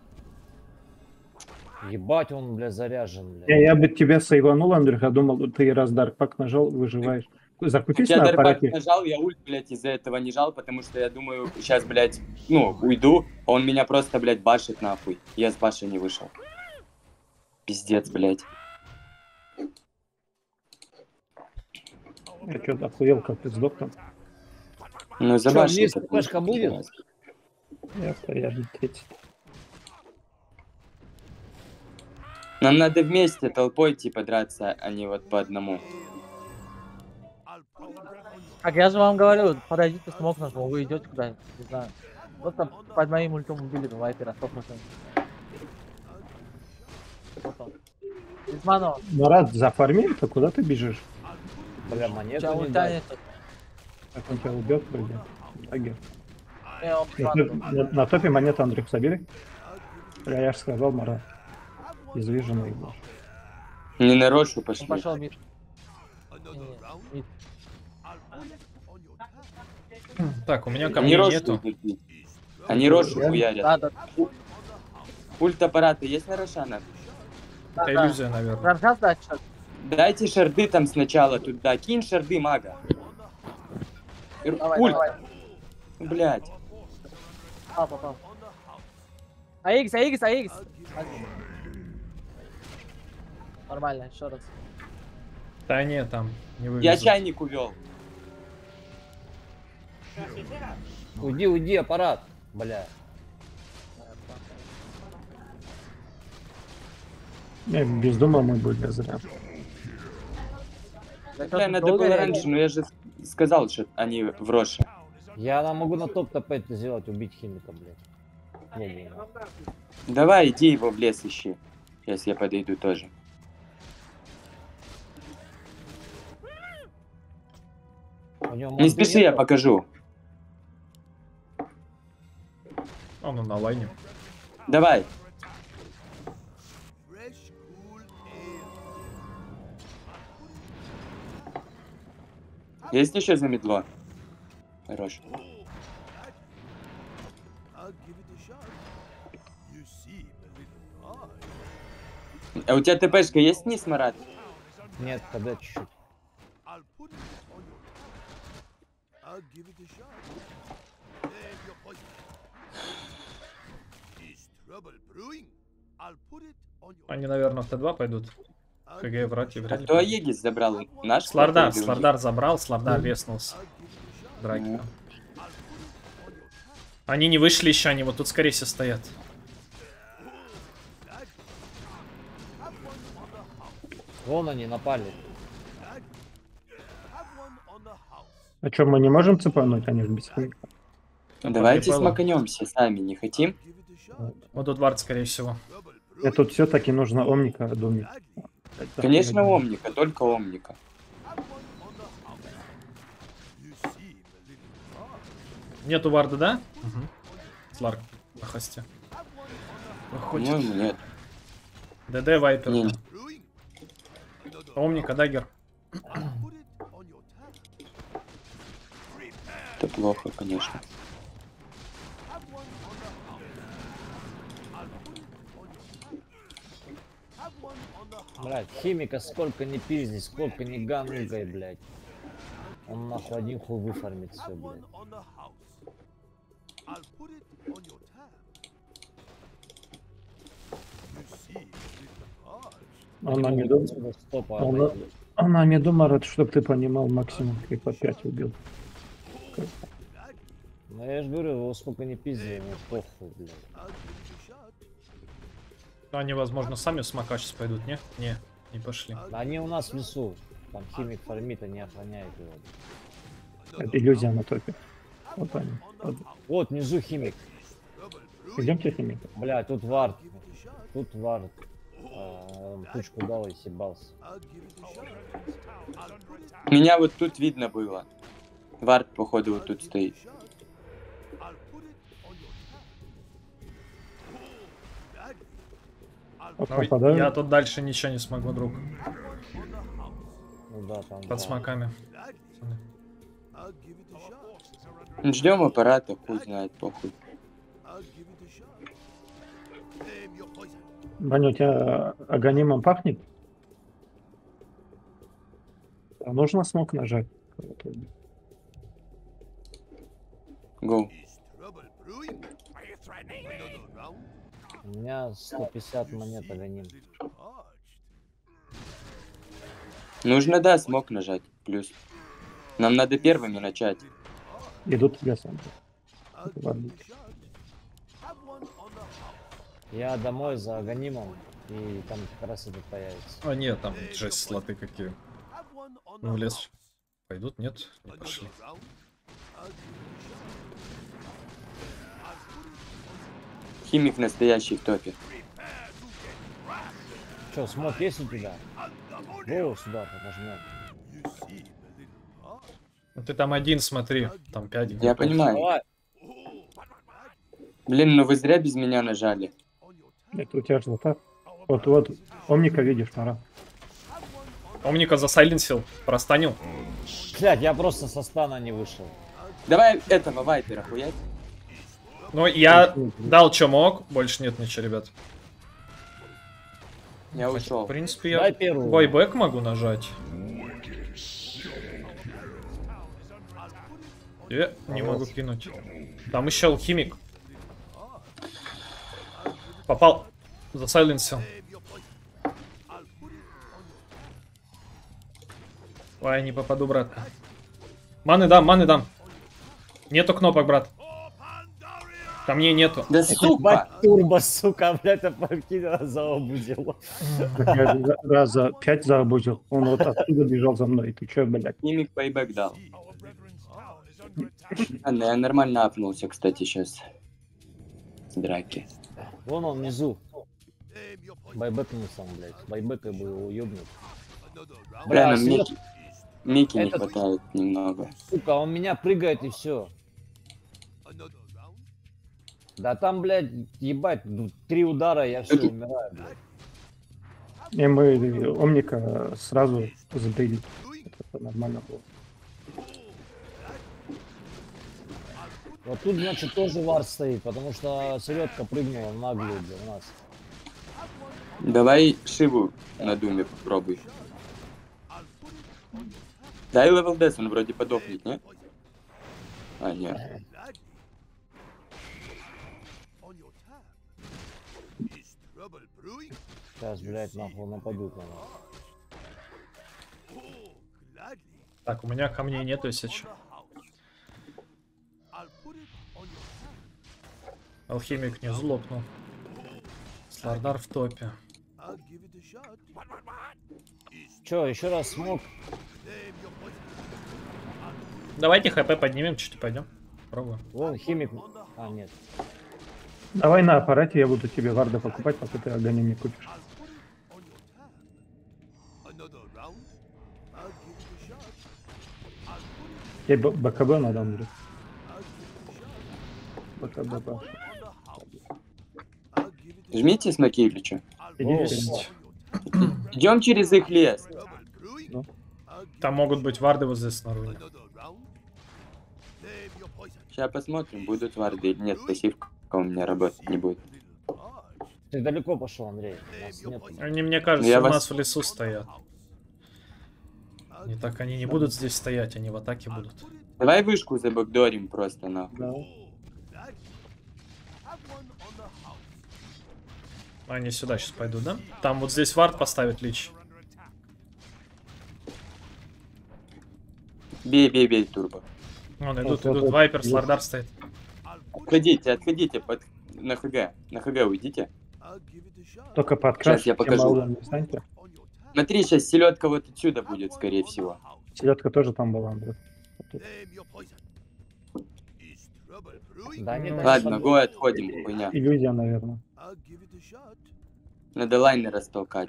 Ебать, он, блядь, заряжен, блядь. Я бы тебя сейванул, Андрюха, думал, ты раз Даркпак нажал, выживаешь. Закупись Я на дарбак аппарате. нажал, я ульт, блядь, из-за этого не жал, потому что я думаю, сейчас, блядь, уйду, а он меня просто, блядь, башит нахуй. Я с баши не вышел. Пиздец, блядь. Я что-то охуел, как ты сдох там. Ну, Чё, забашил. вниз ТПшка будет? Я стоял 30. Нам надо вместе толпой, типа, драться, а не вот по одному. Как я же вам говорю, подойдите смог нажму, вы идете куда-нибудь, не знаю. Просто под моим ультом убили бы вайпера, 100%. Вот он. Измано, Марат, зафармил-то, куда ты бежишь? Бля, у тебя монету не ульта дай. нет. Как он тебя убьет, вроде. Агент. Он На топе монету, Андрюх, собери. Я же сказал, Марат. Извиженный был. Не на рошу пошли. пошел мид. Мид. Так, у меня Они камней рошу нету. идут бить. Они рошу Я- хуярят. Да. Ульт аппарата есть на Рошана? Это иллюзия, наверное. Ранжас дать сейчас. Дайте шарды там сначала туда. Кинь шарды мага. Давай, Ульт. давай. Блядь. Попал. АХ. Нормально, еще раз. Да не, там не Я вывезут. чайник увел. Уйди, аппарат, бля. Без дома мы были зря. Бля, надо было раньше, но я же сказал, что они в Роше. Я могу на топ опять сделать, убить химика, блядь. Лобу. Давай, иди его в лес ищи. Сейчас я подойду тоже. Не спеши, я покажу. Он на лайне. Давай. Есть еще замедло? Хорош. А у тебя ТПшка есть вниз, Марат? Нет, тогда чуть-чуть. Они, наверное, в Т2 пойдут. КГ врать и вряд ли. Кто Аегис забрал? Наш? Слардар забрал, Слардар веснулся. Драки. Они не вышли еще, они вот тут скорее всего стоят. Вон они напали. А что, мы не можем цепануть? Они же без химика. Давайте смаканемся сами, не хотим? Вот тут вард, скорее всего. И тут все-таки нужно омника думать. Конечно, омника, только омника. Нету варда, да? Угу. Сларк на хосте. Выходит. По-моему, нет. ДД Вайпер. Не. Омника, даггер. Это плохо, конечно. Блядь, химика сколько не пизди, сколько не ганугай, блядь. Он нахуй один хуй выфармит все, блядь. Она не думает. Она не думает, чтоб ты понимал, максимум и по 5 убил. Ну я же говорю, его сколько не пизди, ему похуй, блядь. Они, возможно, сами в смока сейчас пойдут, не? Не пошли. Они у нас в лесу. Там химик фармит, они охраняют его. Это иллюзия на топе. Вот они. Вот внизу химик. Идемте химик. Бля, тут вард. Тут вард. Тучку дал и съебался. Меня вот тут видно было. Вард, походу, вот тут стоит. Но я тут дальше ничего не смогу, друг. Ну да, там. Под смоками. Ждем аппарата, хуй знает, похуй. Ваня, у тебя аганимом пахнет? А нужно смог нажать? Гоу. У меня 150 монет аганим. Нужно, да, смог нажать. Плюс. Нам надо первыми начать. Идут лесом. Я домой за аганимом, и там как раз это появится. А нет, там жесть слоты какие. Ну, в лес пойдут, нет? Не пошли. Химик настоящий в топе. Че, смог есть у тебя? Во, сюда нажмем. Ну, ты там один смотри, там 5. Я понимаю. Давай. Блин, ну вы зря без меня нажали. Это у тебя же так. Вот, омника видишь, Мара. Омника засайленсил, простанил. Блядь, я просто со стана не вышел. Давай этого вайпера хуять. Ну, я дал что мог, больше нет ничего, ребят. Я ушел. В принципе, я бойбэк могу нажать. Не могу кинуть. Там еще алхимик. Попал. Засайленсил. Ой, не попаду, братка. Маны дам, маны дам. Нету кнопок, брат. Камней нету. Да сука! Турбо, сука, блядь, это заобузил. Я раза 5 заобузил. Он вот оттуда бежал за мной. Ты чё, блядь? Мимик пейбэк дал. Ладно, я нормально апнулся, кстати, сейчас. С драки. Вон он внизу. Байбэкнулся он, блядь. Байбэка бы его уёбнул. Бля, нам Серёг, Мики не этот- хватает немного. сука, он меня прыгает и все. Да там, блядь, ебать, 3 удара, я все умираю, блядь. И мы Омника сразу забили. Это нормально было. Вот тут, значит, тоже вард стоит, потому что селедка прыгнула наглую для нас. Давай Шиву на Думе попробуй. Дай левел дес, он вроде подохнет, не? А, нет. Сейчас, блядь, нахуй нападут на нас. Так, у меня камней нету, если чё. Алхимик не злопнул. Слардар в топе. Чё, еще раз смог? Давайте хп поднимем, чуть пойдем. Пробуем. Вон химик. А, нет. Давай на аппарате, я буду тебе варда покупать, пока ты огонь не купишь. Тебе БКБ надо, Андрей. БКБ, да. Жмите смоки или что? Есть. Идем через их лес. Там могут быть варды вот здесь снаружи. Сейчас посмотрим, будут варды или нет. Пассивка у меня работать не будет. Ты далеко пошел, Андрей. Нас нет. Они, мне кажется, Я у вас- нас в лесу стоят. Не так они не будут здесь стоять, они в атаке будут. Давай вышку забэкдорим просто, нахуй. Да. Они сюда сейчас пойдут, да? Там вот здесь вард поставит лич. Бей, бей, бей, турбо. Вон идут, Вот, идут. вот. Вайпер, Слардар стоит. Отходите, отходите, на ХГ. На ХГ уйдите. Только подкрась, Сейчас я покажу. малым не станьте. Смотри, сейчас селедка вот отсюда будет, скорее всего. Селедка тоже там была, Андрей. Да, нет, Ладно, го отходим, хуйня. Иллюзия, наверное. Надо лайнер растолкать.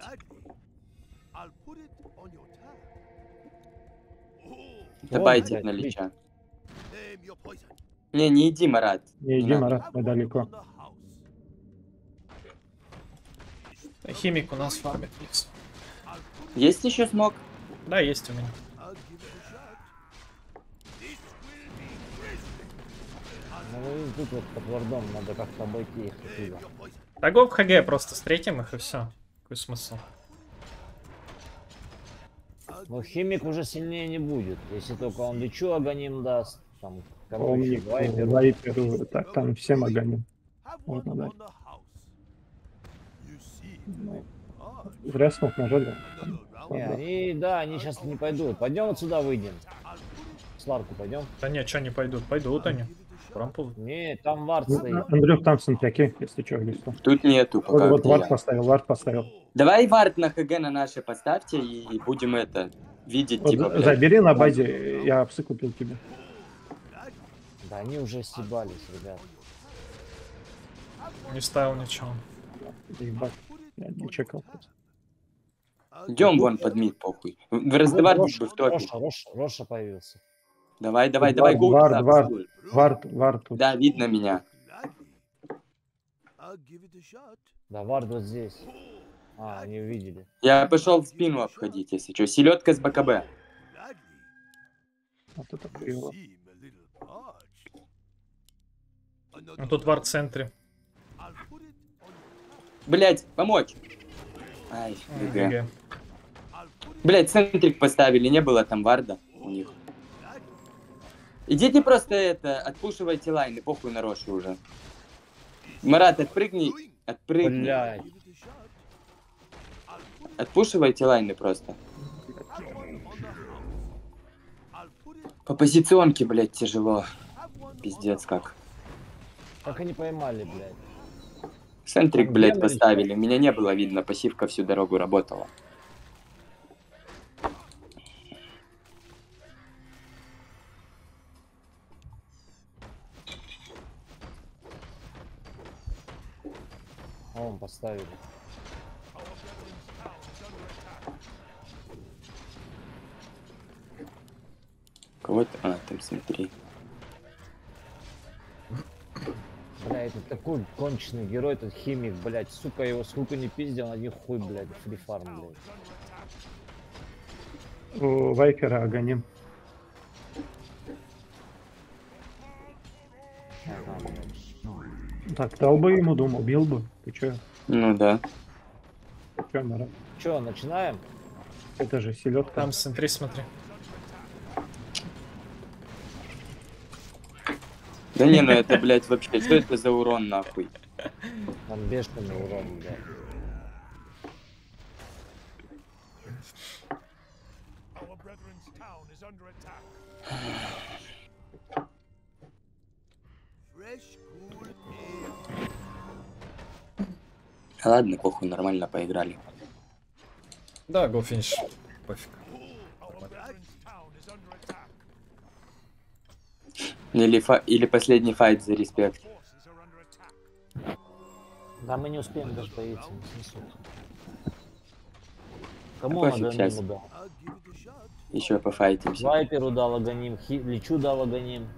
Добавить блядь, на лича. Не иди, Марат. Не иди, надо. Марат, мы далеко. Химик у нас фармит вниз. Есть еще смог? Да, есть у меня. Ну, и тут вот под вардом надо как-то обойти их оттуда. Да го в ХГ просто встретим их и все. Какой смысл? Но химик уже сильнее не будет. Если только он лечу огоним даст. Там, короче, Омник, вайпер. вайперу, так, там всем огоним. Можно дать. Ну, зря смог нажали. Не, они, да, они сейчас не пойдут. Пойдем отсюда выйдем. Сларку пойдем. Да не, что не пойдут? Пойдут они. Рампл. Не, там вард стоит. Андрюх, там сантяки, если что, в лесу. Тут нету Вот, пока. вот где вард я. поставил, вард поставил. Давай вард на ХГ на наши поставьте и будем это видеть, Вот, типа, блядь. забери на базе, я псы купил тебе. Да они уже стебались, ребят. Не ставил ничего. Ебать, я не чекал. Идем вон под мид, похуй. В раздавать Роша, бы в топе. Роша появился. Давай, давай, Вард, гоу вард, туда, вард. пошли. Вард тут. Да, видно меня. Да, вард вот здесь. А, они увидели. Я пошел в спину обходить, если что. Селедка с БКБ. Вот это хуево. А тут вард в центре. Блять, помочь. Ай, ГГ. ГГ. Блять, центрик поставили, не было там варда у них. Идите просто это, отпушивайте лайны, похуй на Рошу уже. Марат, отпрыгни Отпрыгни. Блядь. Отпушивайте лайны просто. По позиционке, блядь, тяжело. Пиздец как. Как они поймали, блядь? Центрик, Там блядь, демоны- поставили. Меня не было видно, пассивка всю дорогу работала. А он поставили. Кого-то... А, там смотри. Бля, это такой конченый герой, этот химик, блядь. Сука, его сколько не пиздил, один хуй, блядь, фрифарм, блядь. У Вайпера огоним. Ага, блядь. Так, дал бы ему, дом, убил бы. Ты чё? Ну да. Чё, Марат? Чё, начинаем? Это же селедка. Там смотри, смотри. Да не, ну это, блядь, вообще, что это за урон, нахуй? Там бешеный урон, блядь. Ладно, похуй, нормально поиграли. Да, го финиш. Пофиг. Или последний файт за респект. Да мы не успеем даже появиться, не снесут. Кому Пофиг, надо сейчас. ему дал? Еще пофайтимся. Вайперу дал агоним, Личу дал агоним.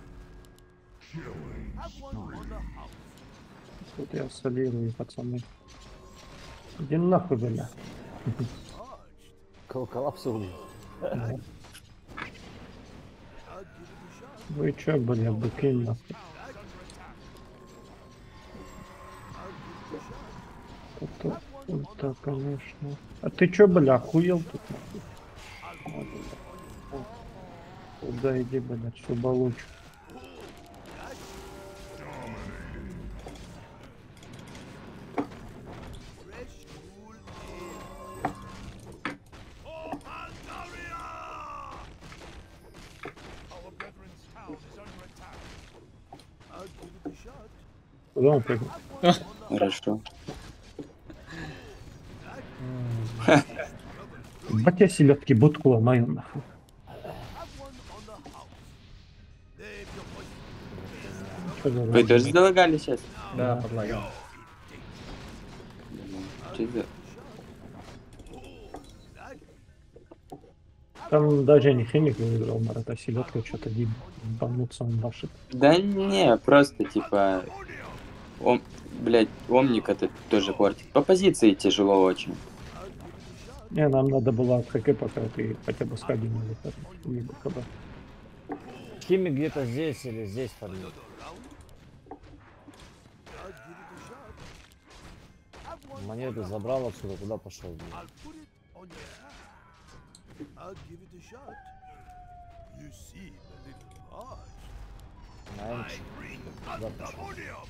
Тут я солирую, пацаны. Иди нахуй, бля. Коллапсу убил. Вы чё, бля, быки нахуй? Это, конечно. А ты чё, бля, охуел тут? Куда иди, бля, всю получу. Куда он прыгнул? Хорошо. Бать я селедки будку ломаю, нахуй. Чё за Вы тоже залагали сейчас? Да, подлагал. Что за... Там даже не химик выиграл, Марат, а селедка что-то ебануться он башит. Да не, просто типа... Блять, Омник это тоже портит. По позиции тяжело очень. Не, нам надо было ХК, пока ты хотя бы сходил на выход. Либо КБ. Химик где-то здесь или здесь фармит. Монеты забрал отсюда, куда пошел? На Энчи. Куда пошел?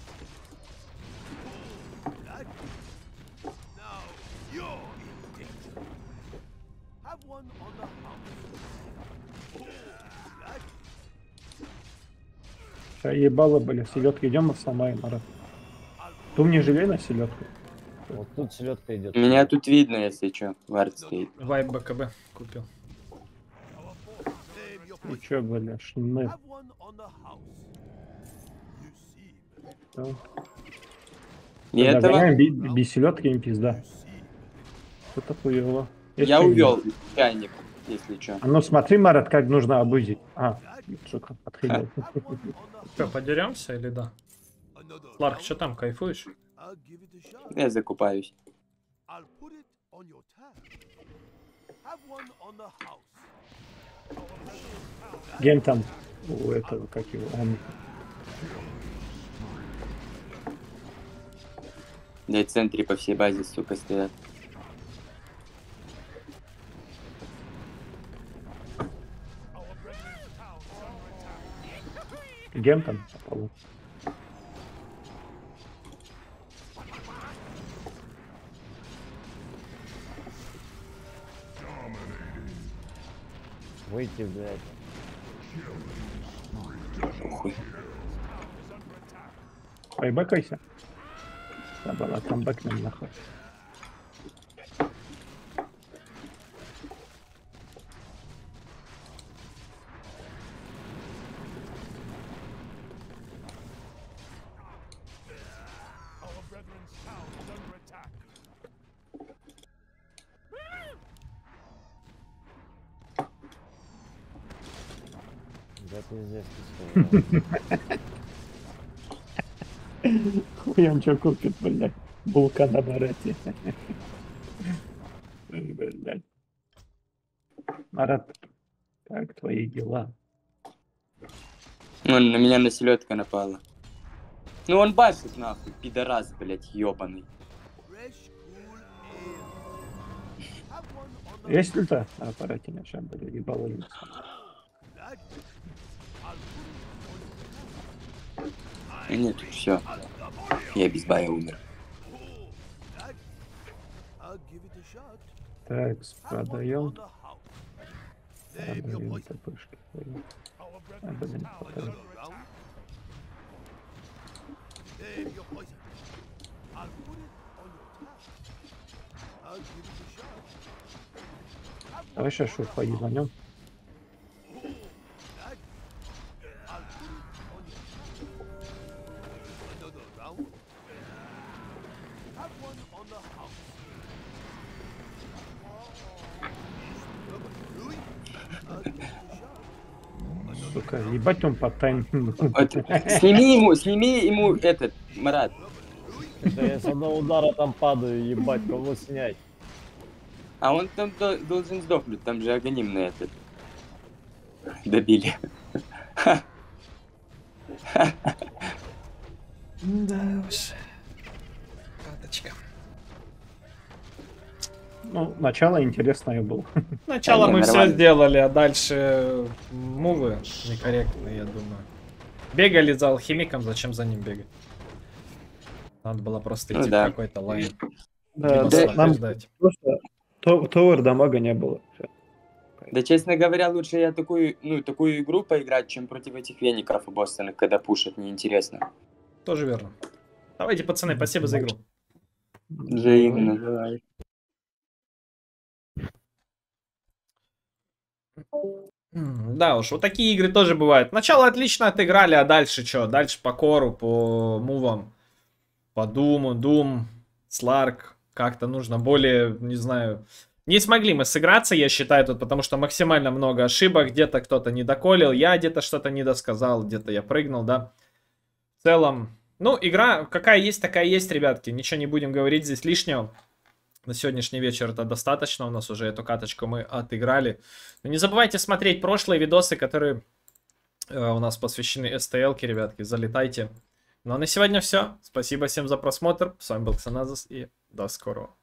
Сейчас ебало, бля, селедки идем, сломаем, Марат. Ты мне жалей на селедку? Вот тут селедка идет. Меня тут видно, если что. Вард стоит. Вайп БКБ купил. И чё, бля, шны. И этого без селедки не пизда. Что-то хуево. я увел чайник, если что. А ну смотри, Марат, как нужно обузить. А, сука, отходил. Что, подеремся или да? Ларк, что там, кайфуешь? Я закупаюсь. Ген там у этого, как его, он... Да и в центре по всей базе, сука, стоят. Ген там по полу. Выйти, блядь. Похуй. Байбекайся. Забыла, камбэкнем нахуй. Да пиздец, ты Хуй он что купит, блядь. Булка на барете. Блядь. Марат, как твои дела? Ну, на меня на селедка напала. Ну он башит нахуй, пидорас, блядь, ёбаный. Есть ульта на аппарате на шамбале, ебало лицо. Нет, все. Я без бая умер. Так, продаем. Продаем ТПшки. А, блин, хватает. Давай сейчас шурфа ебанем. Сука, ебать он по таймингу. Вот, сними ему этот, Марат. Да я с одного удара там падаю, ебать, кого снять? А он там должен сдохнуть, там же Аганим на этот. Добили. Да уж. Каточка. Ну, начало интересное было. Сначала Да, мы все нормально. сделали, а дальше мувы некорректные, я думаю. Бегали за алхимиком, зачем за ним бегать? Надо было просто Ну идти да. в какой-то лайн. Да, Либо да, нам ждать. просто товар дамага не было. Всё. Да, честно говоря, лучше я такую игру поиграть, чем против этих веников и Бостона, когда пушат, неинтересно. Тоже верно. Давайте, пацаны, спасибо за игру. Взаимно. Давай. Да уж, вот такие игры тоже бывают. Начало отлично отыграли, а дальше что? Дальше по кору, по мувам, по Думу, Дум, Сларк. Как-то нужно более, не знаю... Не смогли мы сыграться, я считаю, тут, потому что максимально много ошибок. Где-то кто-то не доколил, я где-то что-то не досказал, где-то я прыгнул, да. В целом, ну, игра какая есть, такая есть, ребятки. Ничего не будем говорить здесь лишнего. На сегодняшний вечер это достаточно. У нас уже эту каточку мы отыграли. Но не забывайте смотреть прошлые видосы, которые у нас посвящены STL-ке, ребятки. Залетайте. Ну а на сегодня все. Спасибо всем за просмотр. С вами был Ксаназос и до скорого.